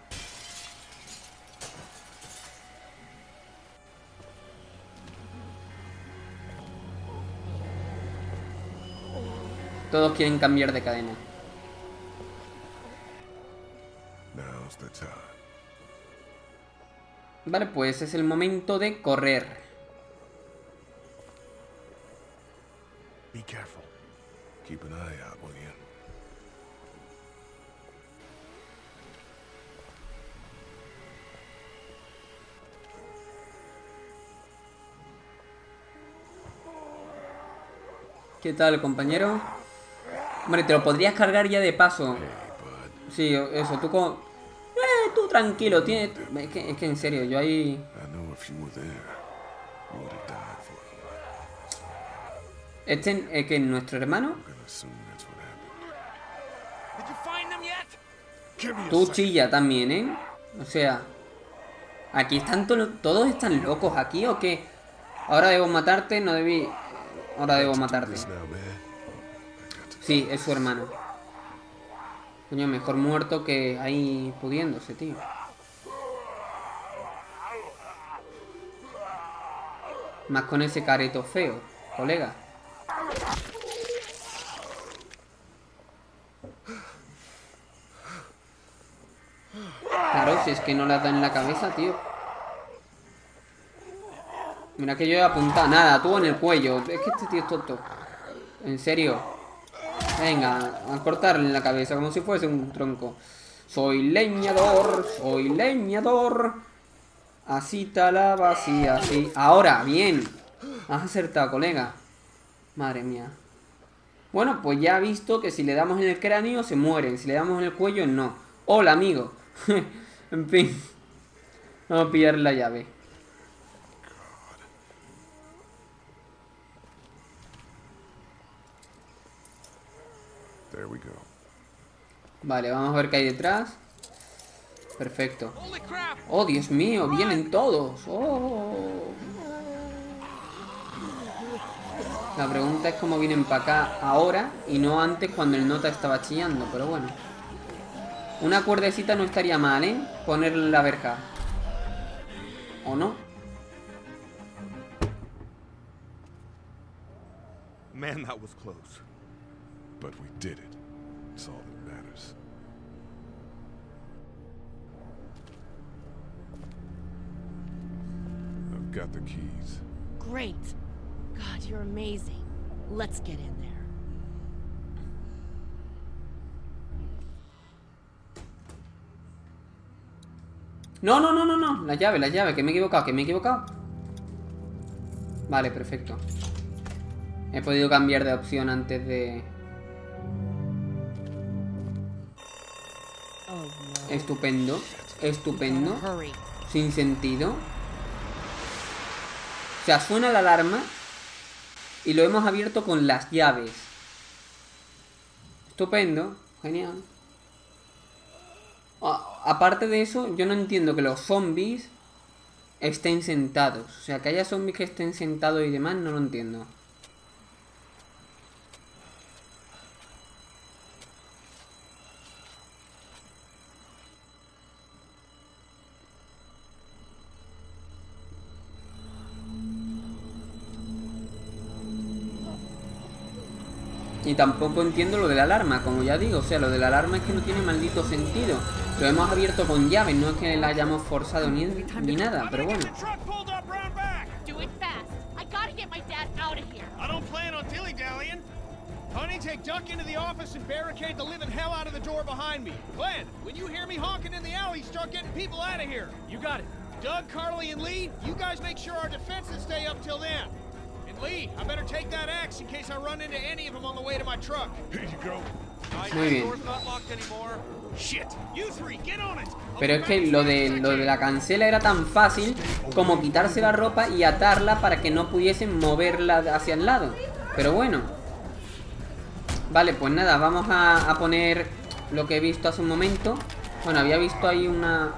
Todos quieren cambiar de cadena. Now's the time. Vale, pues es el momento de correr. Be careful. Keep an eye out, will you? ¿Qué tal, compañero? Hombre, te lo podrías cargar ya de paso. Sí, eso, tú con... Eh, tú tranquilo, tiene... Es que, es que en serio, yo ahí... Este es que nuestro hermano... Tú chilla también, ¿eh? O sea... Aquí están to todos están locos aquí, ¿o qué? Ahora debo matarte, no debí... Ahora debo matarte. Sí, es su hermano. Coño, mejor muerto que ahí pudiéndose, tío. Más con ese careto feo, colega. Claro, si es que no la da en la cabeza, tío. Mira que yo he apuntado. Nada, tú en el cuello. Es que este tío es tonto. En serio. Venga, a cortarle la cabeza como si fuese un tronco. Soy leñador, soy leñador. Así talaba, así, así. Ahora, bien. Has acertado, colega. Madre mía. Bueno, pues ya ha visto que si le damos en el cráneo se mueren. Si le damos en el cuello, no. Hola, amigo. En fin. Vamos a pillar la llave. There we go. Vale, vamos a ver qué hay detrás. Perfecto. Oh, Dios mío, vienen todos. Oh. La pregunta es cómo vienen para acá ahora y no antes cuando el nota estaba chillando, pero bueno. Una cuerdecita no estaría mal, ¿eh? Ponerle en la verja. ¿O no? Man, that was close. But we did it. It's all that matters. I've got the keys. Great. God, you're amazing. Let's get in there. No, no, no, no, no. La llave, la llave, que me he equivocado, que me he equivocado. Vale, perfecto. He podido cambiar de opción antes de... Oh, no. Estupendo. Estupendo. Sin sentido. O sea, suena la alarma y lo hemos abierto con las llaves. Estupendo. Genial. A aparte de eso, yo no entiendo que los zombies estén sentados. O sea, que haya zombies que estén sentados y demás, no lo entiendo. Y tampoco entiendo lo de la alarma, como ya digo. O sea, lo de la alarma es que no tiene maldito sentido. Lo hemos abierto con llave, no es que la hayamos forzado ni, ni nada, pero bueno. Honey, take Duck into the office and barricade the living hell out of the door behind me. Glenn, when you hear me honking in the alley, start getting people out of here. You got it. Doug, Carly, and Lee, you guys make sure our defenses stay up till then. And Lee, I better take that axe in case I run into any of them on the way to my truck. Here you go. Muy bien. Shit. You three, get on it. Pero es que lo de, lo de la cancela era tan fácil como quitarse la ropa y atarla para que no pudiesen moverla hacia el lado. Pero bueno. Vale, pues nada, vamos a, a poner lo que he visto hace un momento. Bueno, había visto ahí una...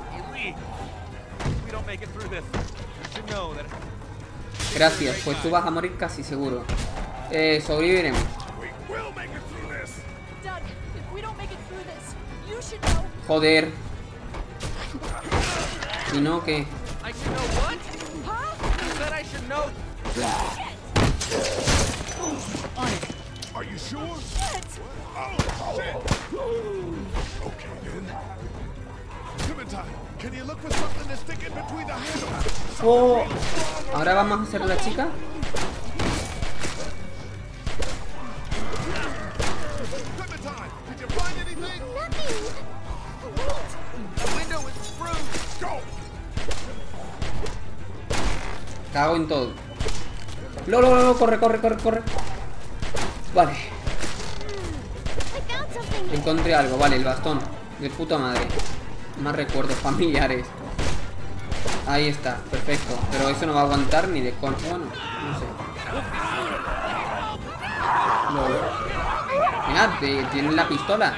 Gracias, pues tú vas a morir casi seguro. Eh, sobreviviremos. Joder. Si no, ¿qué? Are you sure? Oh, shit! Okay, then. Clementine, can you look for something to stick in between the handles? Oh, ahora vamos a hacer la chica. Clementine, did you find anything? Nothing. The window is bruised. Go! Cago en todo. No, no, no, corre, corre, corre, corre. Vale. Encontré algo, vale, el bastón. De puta madre. Más recuerdos familiares. Ahí está, perfecto. Pero eso no va a aguantar ni de con... Bueno, no sé. No. Mirad, tienen la pistola.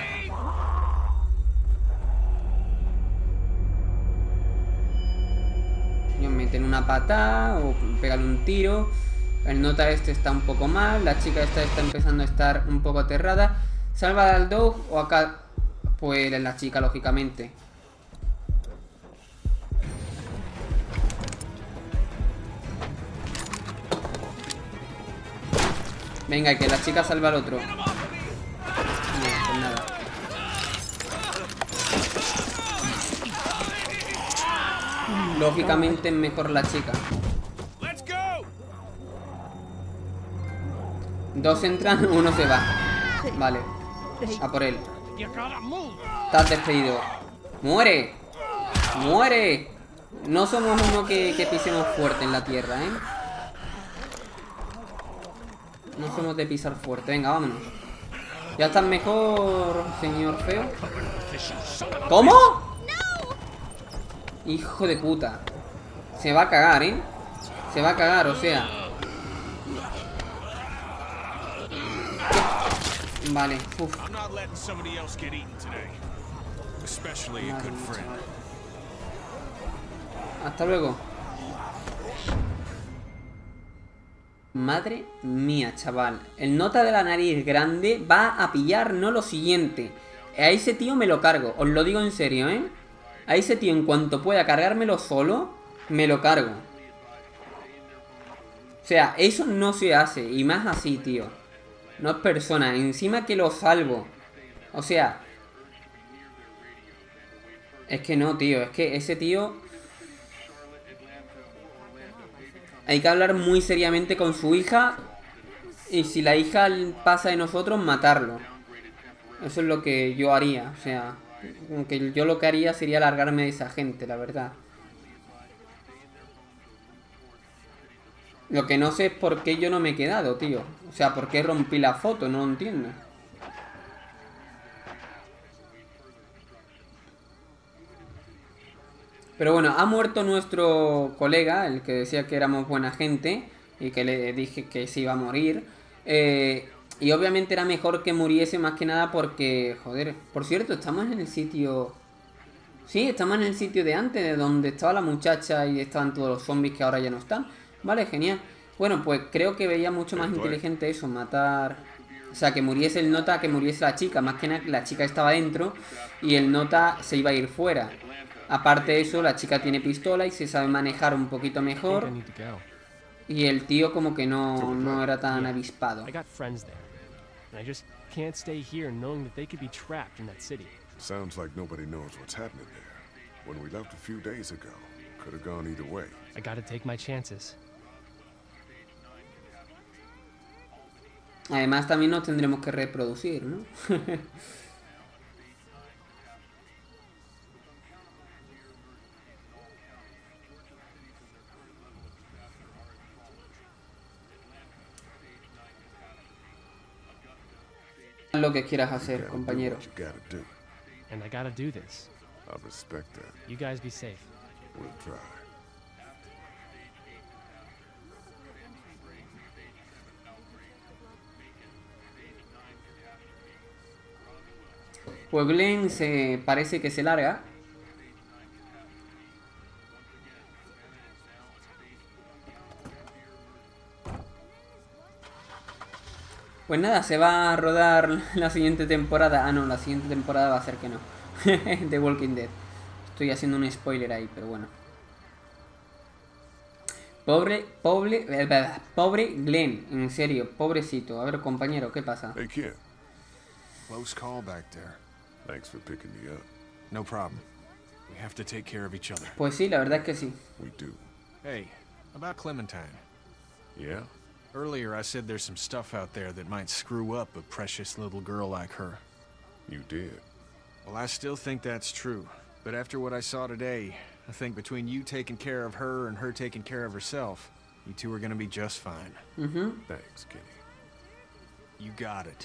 Yo meten una patada o pegarle un tiro. El nota este está un poco mal. La chica esta está empezando a estar un poco aterrada. ¿Salva al dog o acá? Pues la chica, lógicamente. Venga, que la chica salva al otro. No, pues nada. Lógicamente es mejor la chica. Dos entran, uno se va. Vale. A por él. Estás despedido. ¡Muere! ¡Muere! No somos uno que, que pisemos fuerte en la tierra, ¿eh? No somos de pisar fuerte. Venga, vámonos. ¿Ya estás mejor, señor feo? ¿Cómo? Hijo de puta. Se va a cagar, ¿eh? Se va a cagar, o sea. Vale, uff. Hasta luego. Madre mía, chaval. El nota de la nariz grande va a pillar no lo siguiente. A ese tío me lo cargo. Os lo digo en serio, ¿eh? A ese tío en cuanto pueda cargármelo solo, me lo cargo. O sea, eso no se hace. Y más así, tío. No es persona. Encima que lo salvo. O sea... Es que no, tío. Es que ese tío... Hay que hablar muy seriamente con su hija. Y si la hija pasa de nosotros, matarlo. Eso es lo que yo haría. O sea... Aunque yo lo que haría sería largarme de esa gente, la verdad. Lo que no sé es por qué yo no me he quedado, tío. O sea, por qué rompí la foto, no lo entiendo. Pero bueno, ha muerto nuestro colega, el que decía que éramos buena gente y que le dije que se iba a morir. Eh, y obviamente era mejor que muriese más que nada porque, joder, por cierto, estamos en el sitio... Sí, estamos en el sitio de antes, de donde estaba la muchacha y estaban todos los zombies que ahora ya no están. Vale, genial. Bueno, pues creo que veía mucho más inteligente eso, matar... O sea, que muriese el nota, que muriese la chica. Más que nada, la chica estaba dentro y el nota se iba a ir fuera. Aparte de eso, la chica tiene pistola y se sabe manejar un poquito mejor. Y el tío como que no, no era tan avispado. And I just can't stay here knowing that they could be trapped in that city. Sounds like nobody knows what's happening there. When we left a few days ago, could have gone either way. I gotta take my chances. Además también nos tendremos que reproducir, ¿no? Lo que quieras hacer, compañero. And I gotta do this. I respect that. You guys be safe. We'll try. Pues Glenn se parece que se larga. Pues nada, se va a rodar la siguiente temporada. Ah, no, la siguiente temporada va a ser que no. The Walking Dead. Estoy haciendo un spoiler ahí, pero bueno. Pobre, pobre, eh, pobre Glenn, en serio, pobrecito. A ver, compañero, ¿qué pasa? Hey, kid. Close call back there. Thanks for picking me up. No problem. We have to take care of each other. Pues sí, la verdad es que sí. We do. Hey, about Clementine. Yeah? Earlier I said there's some stuff out there that might screw up a precious little girl like her. You did. Well, I still think that's true. But after what I saw today, I think between you taking care of her and her taking care of herself, you two are gonna be just fine. Mm-hmm. Thanks, Kenny. You got it.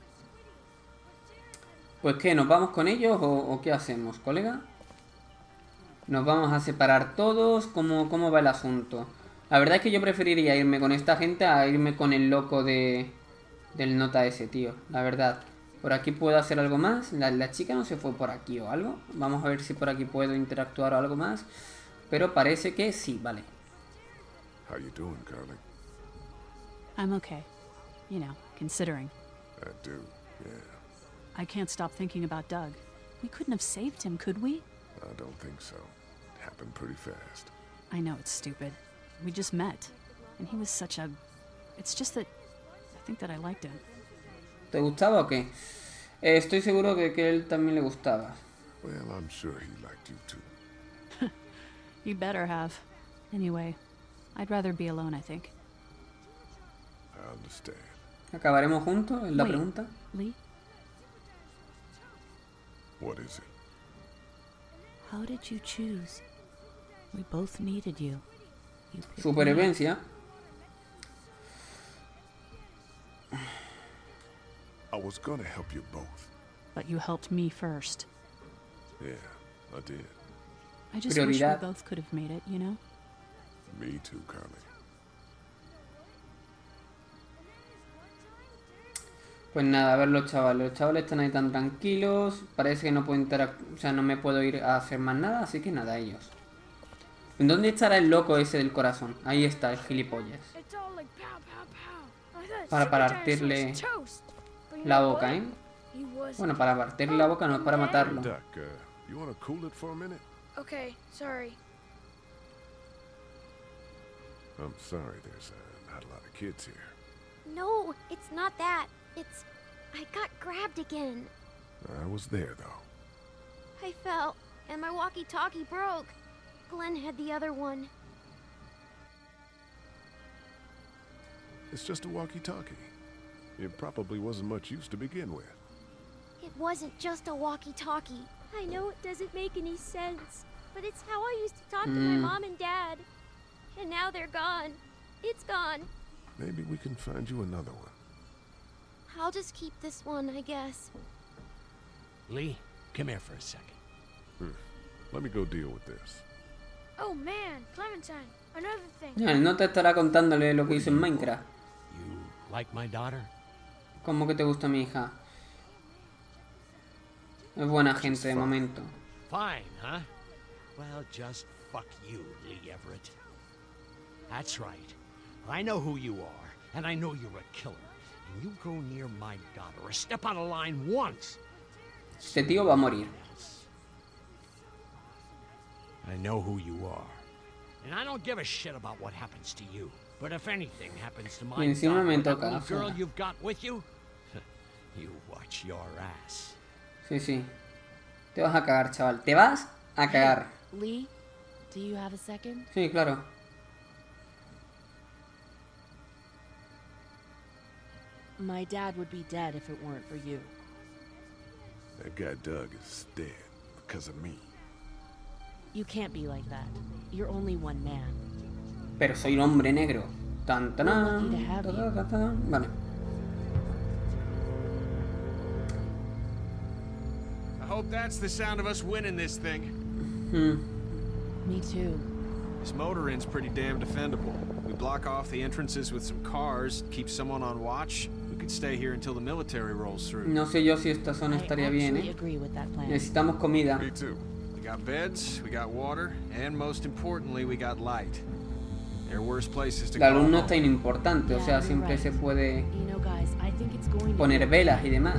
Pues ¿qué? ¿Nos vamos con ellos o, o qué hacemos, colega? ¿Nos vamos a separar todos? ¿Cómo, cómo va el asunto? La verdad es que yo preferiría irme con esta gente a irme con el loco de del nota ese, tío. La verdad. ¿Por aquí puedo hacer algo más? La, la chica no se fue por aquí o algo. Vamos a ver si por aquí puedo interactuar o algo más. Pero parece que sí, vale. How you doing, Carly? I'm okay. You know, considering. I do, yeah. I can't stop thinking about Doug. We couldn't have saved him, could we? I don't think so. It happened pretty fast. I know it's stupid. We just met. And he was such a... It's just that... I think that I liked him. ¿Te gustaba o qué? Eh, estoy seguro de que él también le gustaba. Well, I'm sure he liked you too. You better have. Anyway, I'd rather be alone, I think. I understand. ¿Acabaremos juntos? Es la Wait, pregunta. Lee? What is it? How did you choose? We both needed you. You picked me. Supervivencia. I was gonna help you both. But you helped me first. Yeah, I did. I just wish we Prioridad. both could have made it, you know? Me too, Carly. Pues nada, a ver los chavales. Los chavales están ahí tan tranquilos. Parece que no puedo interactuar. O sea, no me puedo ir a hacer más nada. Así que nada, ellos. ¿En dónde estará el loco ese del corazón? Ahí está, el gilipollas. Para partirle la boca, ¿eh? Bueno, para partirle la boca no es para matarlo. Duck, uh, you wanna cool it for a minute? Okay, sorry. I'm sorry, there's uh, not a lot of kids here. No, it's not that. It's... I got grabbed again. I was there, though. I fell, and my walkie-talkie broke. Glenn had the other one. It's just a walkie-talkie. It probably wasn't much use to begin with. It wasn't just a walkie-talkie. I know it doesn't make any sense, but it's how I used to talk to my Mm. mom and dad. And now they're gone. It's gone. Maybe we can find you another one. I'll just keep this one, I guess. Lee, come here for a second. Hmm. Let me go deal with this. Oh man, Clementine, another thing. Ya, el nota estará contándole lo que hizo en Minecraft. You like my daughter? ¿Cómo que te gusta mi hija? Es buena gente de momento. Fine, huh? Well, just fuck you, Lee Everett. That's right. I know who you are, and I know you're a killer. And you go near my daughter or step out of line once. Este tío va a morir. I know who you are. And I don't give a shit about what happens to you. But if anything happens to Y my encima daughter, me that toca, little girl joder. you've got with you, You watch your ass. Sí, sí. Te vas a cagar, chaval. Te vas a cagar. Lee, do you have a second? Sí, claro. My dad would be dead if it weren't for you. That guy Doug is dead because of me. You can't be like that. You're only one man. Pero soy un hombre negro. Tan, tan, We're tan, lucky to have tan, you. tan, tan. Vale. I hope that's the sound of us winning this thing. Hmm. Me too. This motor inn's pretty damn defendable. We block off the entrances with some cars, keep someone on watch. We could stay here until the military rolls through. No sé yo si esta zona I estaría bien, actually eh. agree with that plan. Necesitamos comida. Me too. We got beds, we got water, and most importantly, we got light. There are worse places to La go. luz no es tan importante, o Yeah, sea, you're siempre right. se puede You know, guys, I think it's going to poner be velas okay. y demás.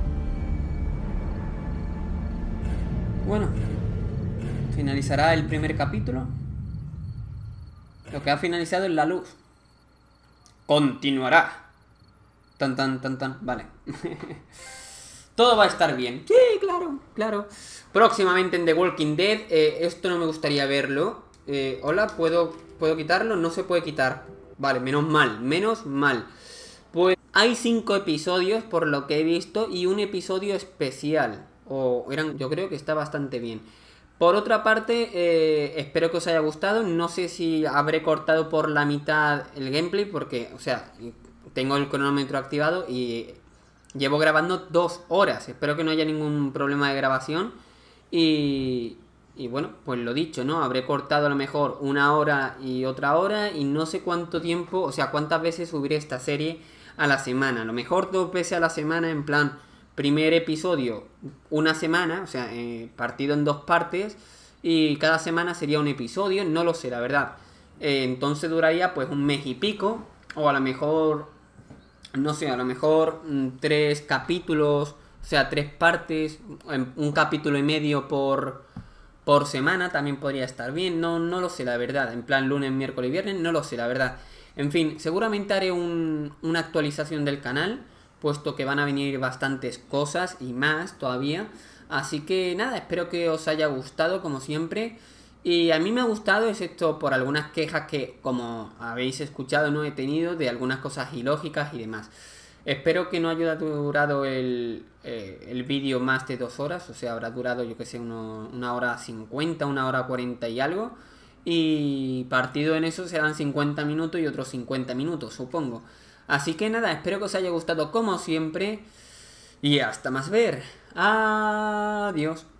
Bueno, finalizará el primer capítulo. Lo que ha finalizado es la luz. Continuará. Tan, tan, tan, tan. Vale. Todo va a estar bien. Sí, claro, claro. Próximamente en The Walking Dead. Eh, esto no me gustaría verlo. Eh, hola, ¿puedo, ¿puedo quitarlo? No se puede quitar. Vale, menos mal, menos mal. Pues hay cinco episodios por lo que he visto y un episodio especial. O eran, yo creo que está bastante bien. Por otra parte, eh, espero que os haya gustado. No sé si habré cortado por la mitad el gameplay porque, o sea, tengo el cronómetro activado y llevo grabando dos horas. Espero que no haya ningún problema de grabación. Y, y bueno, pues lo dicho, ¿no? Habré cortado a lo mejor una hora y otra hora y no sé cuánto tiempo, o sea, cuántas veces subiré esta serie a la semana. A lo mejor dos veces a la semana en plan... Primer episodio, una semana, o sea, eh, partido en dos partes. Y cada semana sería un episodio, no lo sé, la verdad. Eh, entonces duraría pues un mes y pico. O a lo mejor, no sé, a lo mejor mm, tres capítulos, o sea, tres partes. Un capítulo y medio por, por semana también podría estar bien. No, no lo sé, la verdad. En plan lunes, miércoles y viernes, no lo sé, la verdad. En fin, seguramente haré un, una actualización del canal, puesto que van a venir bastantes cosas y más todavía. Así que nada, espero que os haya gustado como siempre. Y a mí me ha gustado, excepto por algunas quejas que, como habéis escuchado, no he tenido, de algunas cosas ilógicas y demás. Espero que no haya durado el, eh, el vídeo más de dos horas. O sea, habrá durado, yo que sé, uno, una hora cincuenta, una hora cuarenta y algo. Y partido en eso serán cincuenta minutos y otros cincuenta minutos, supongo. Así que nada, espero que os haya gustado como siempre. Y hasta más ver. Adiós.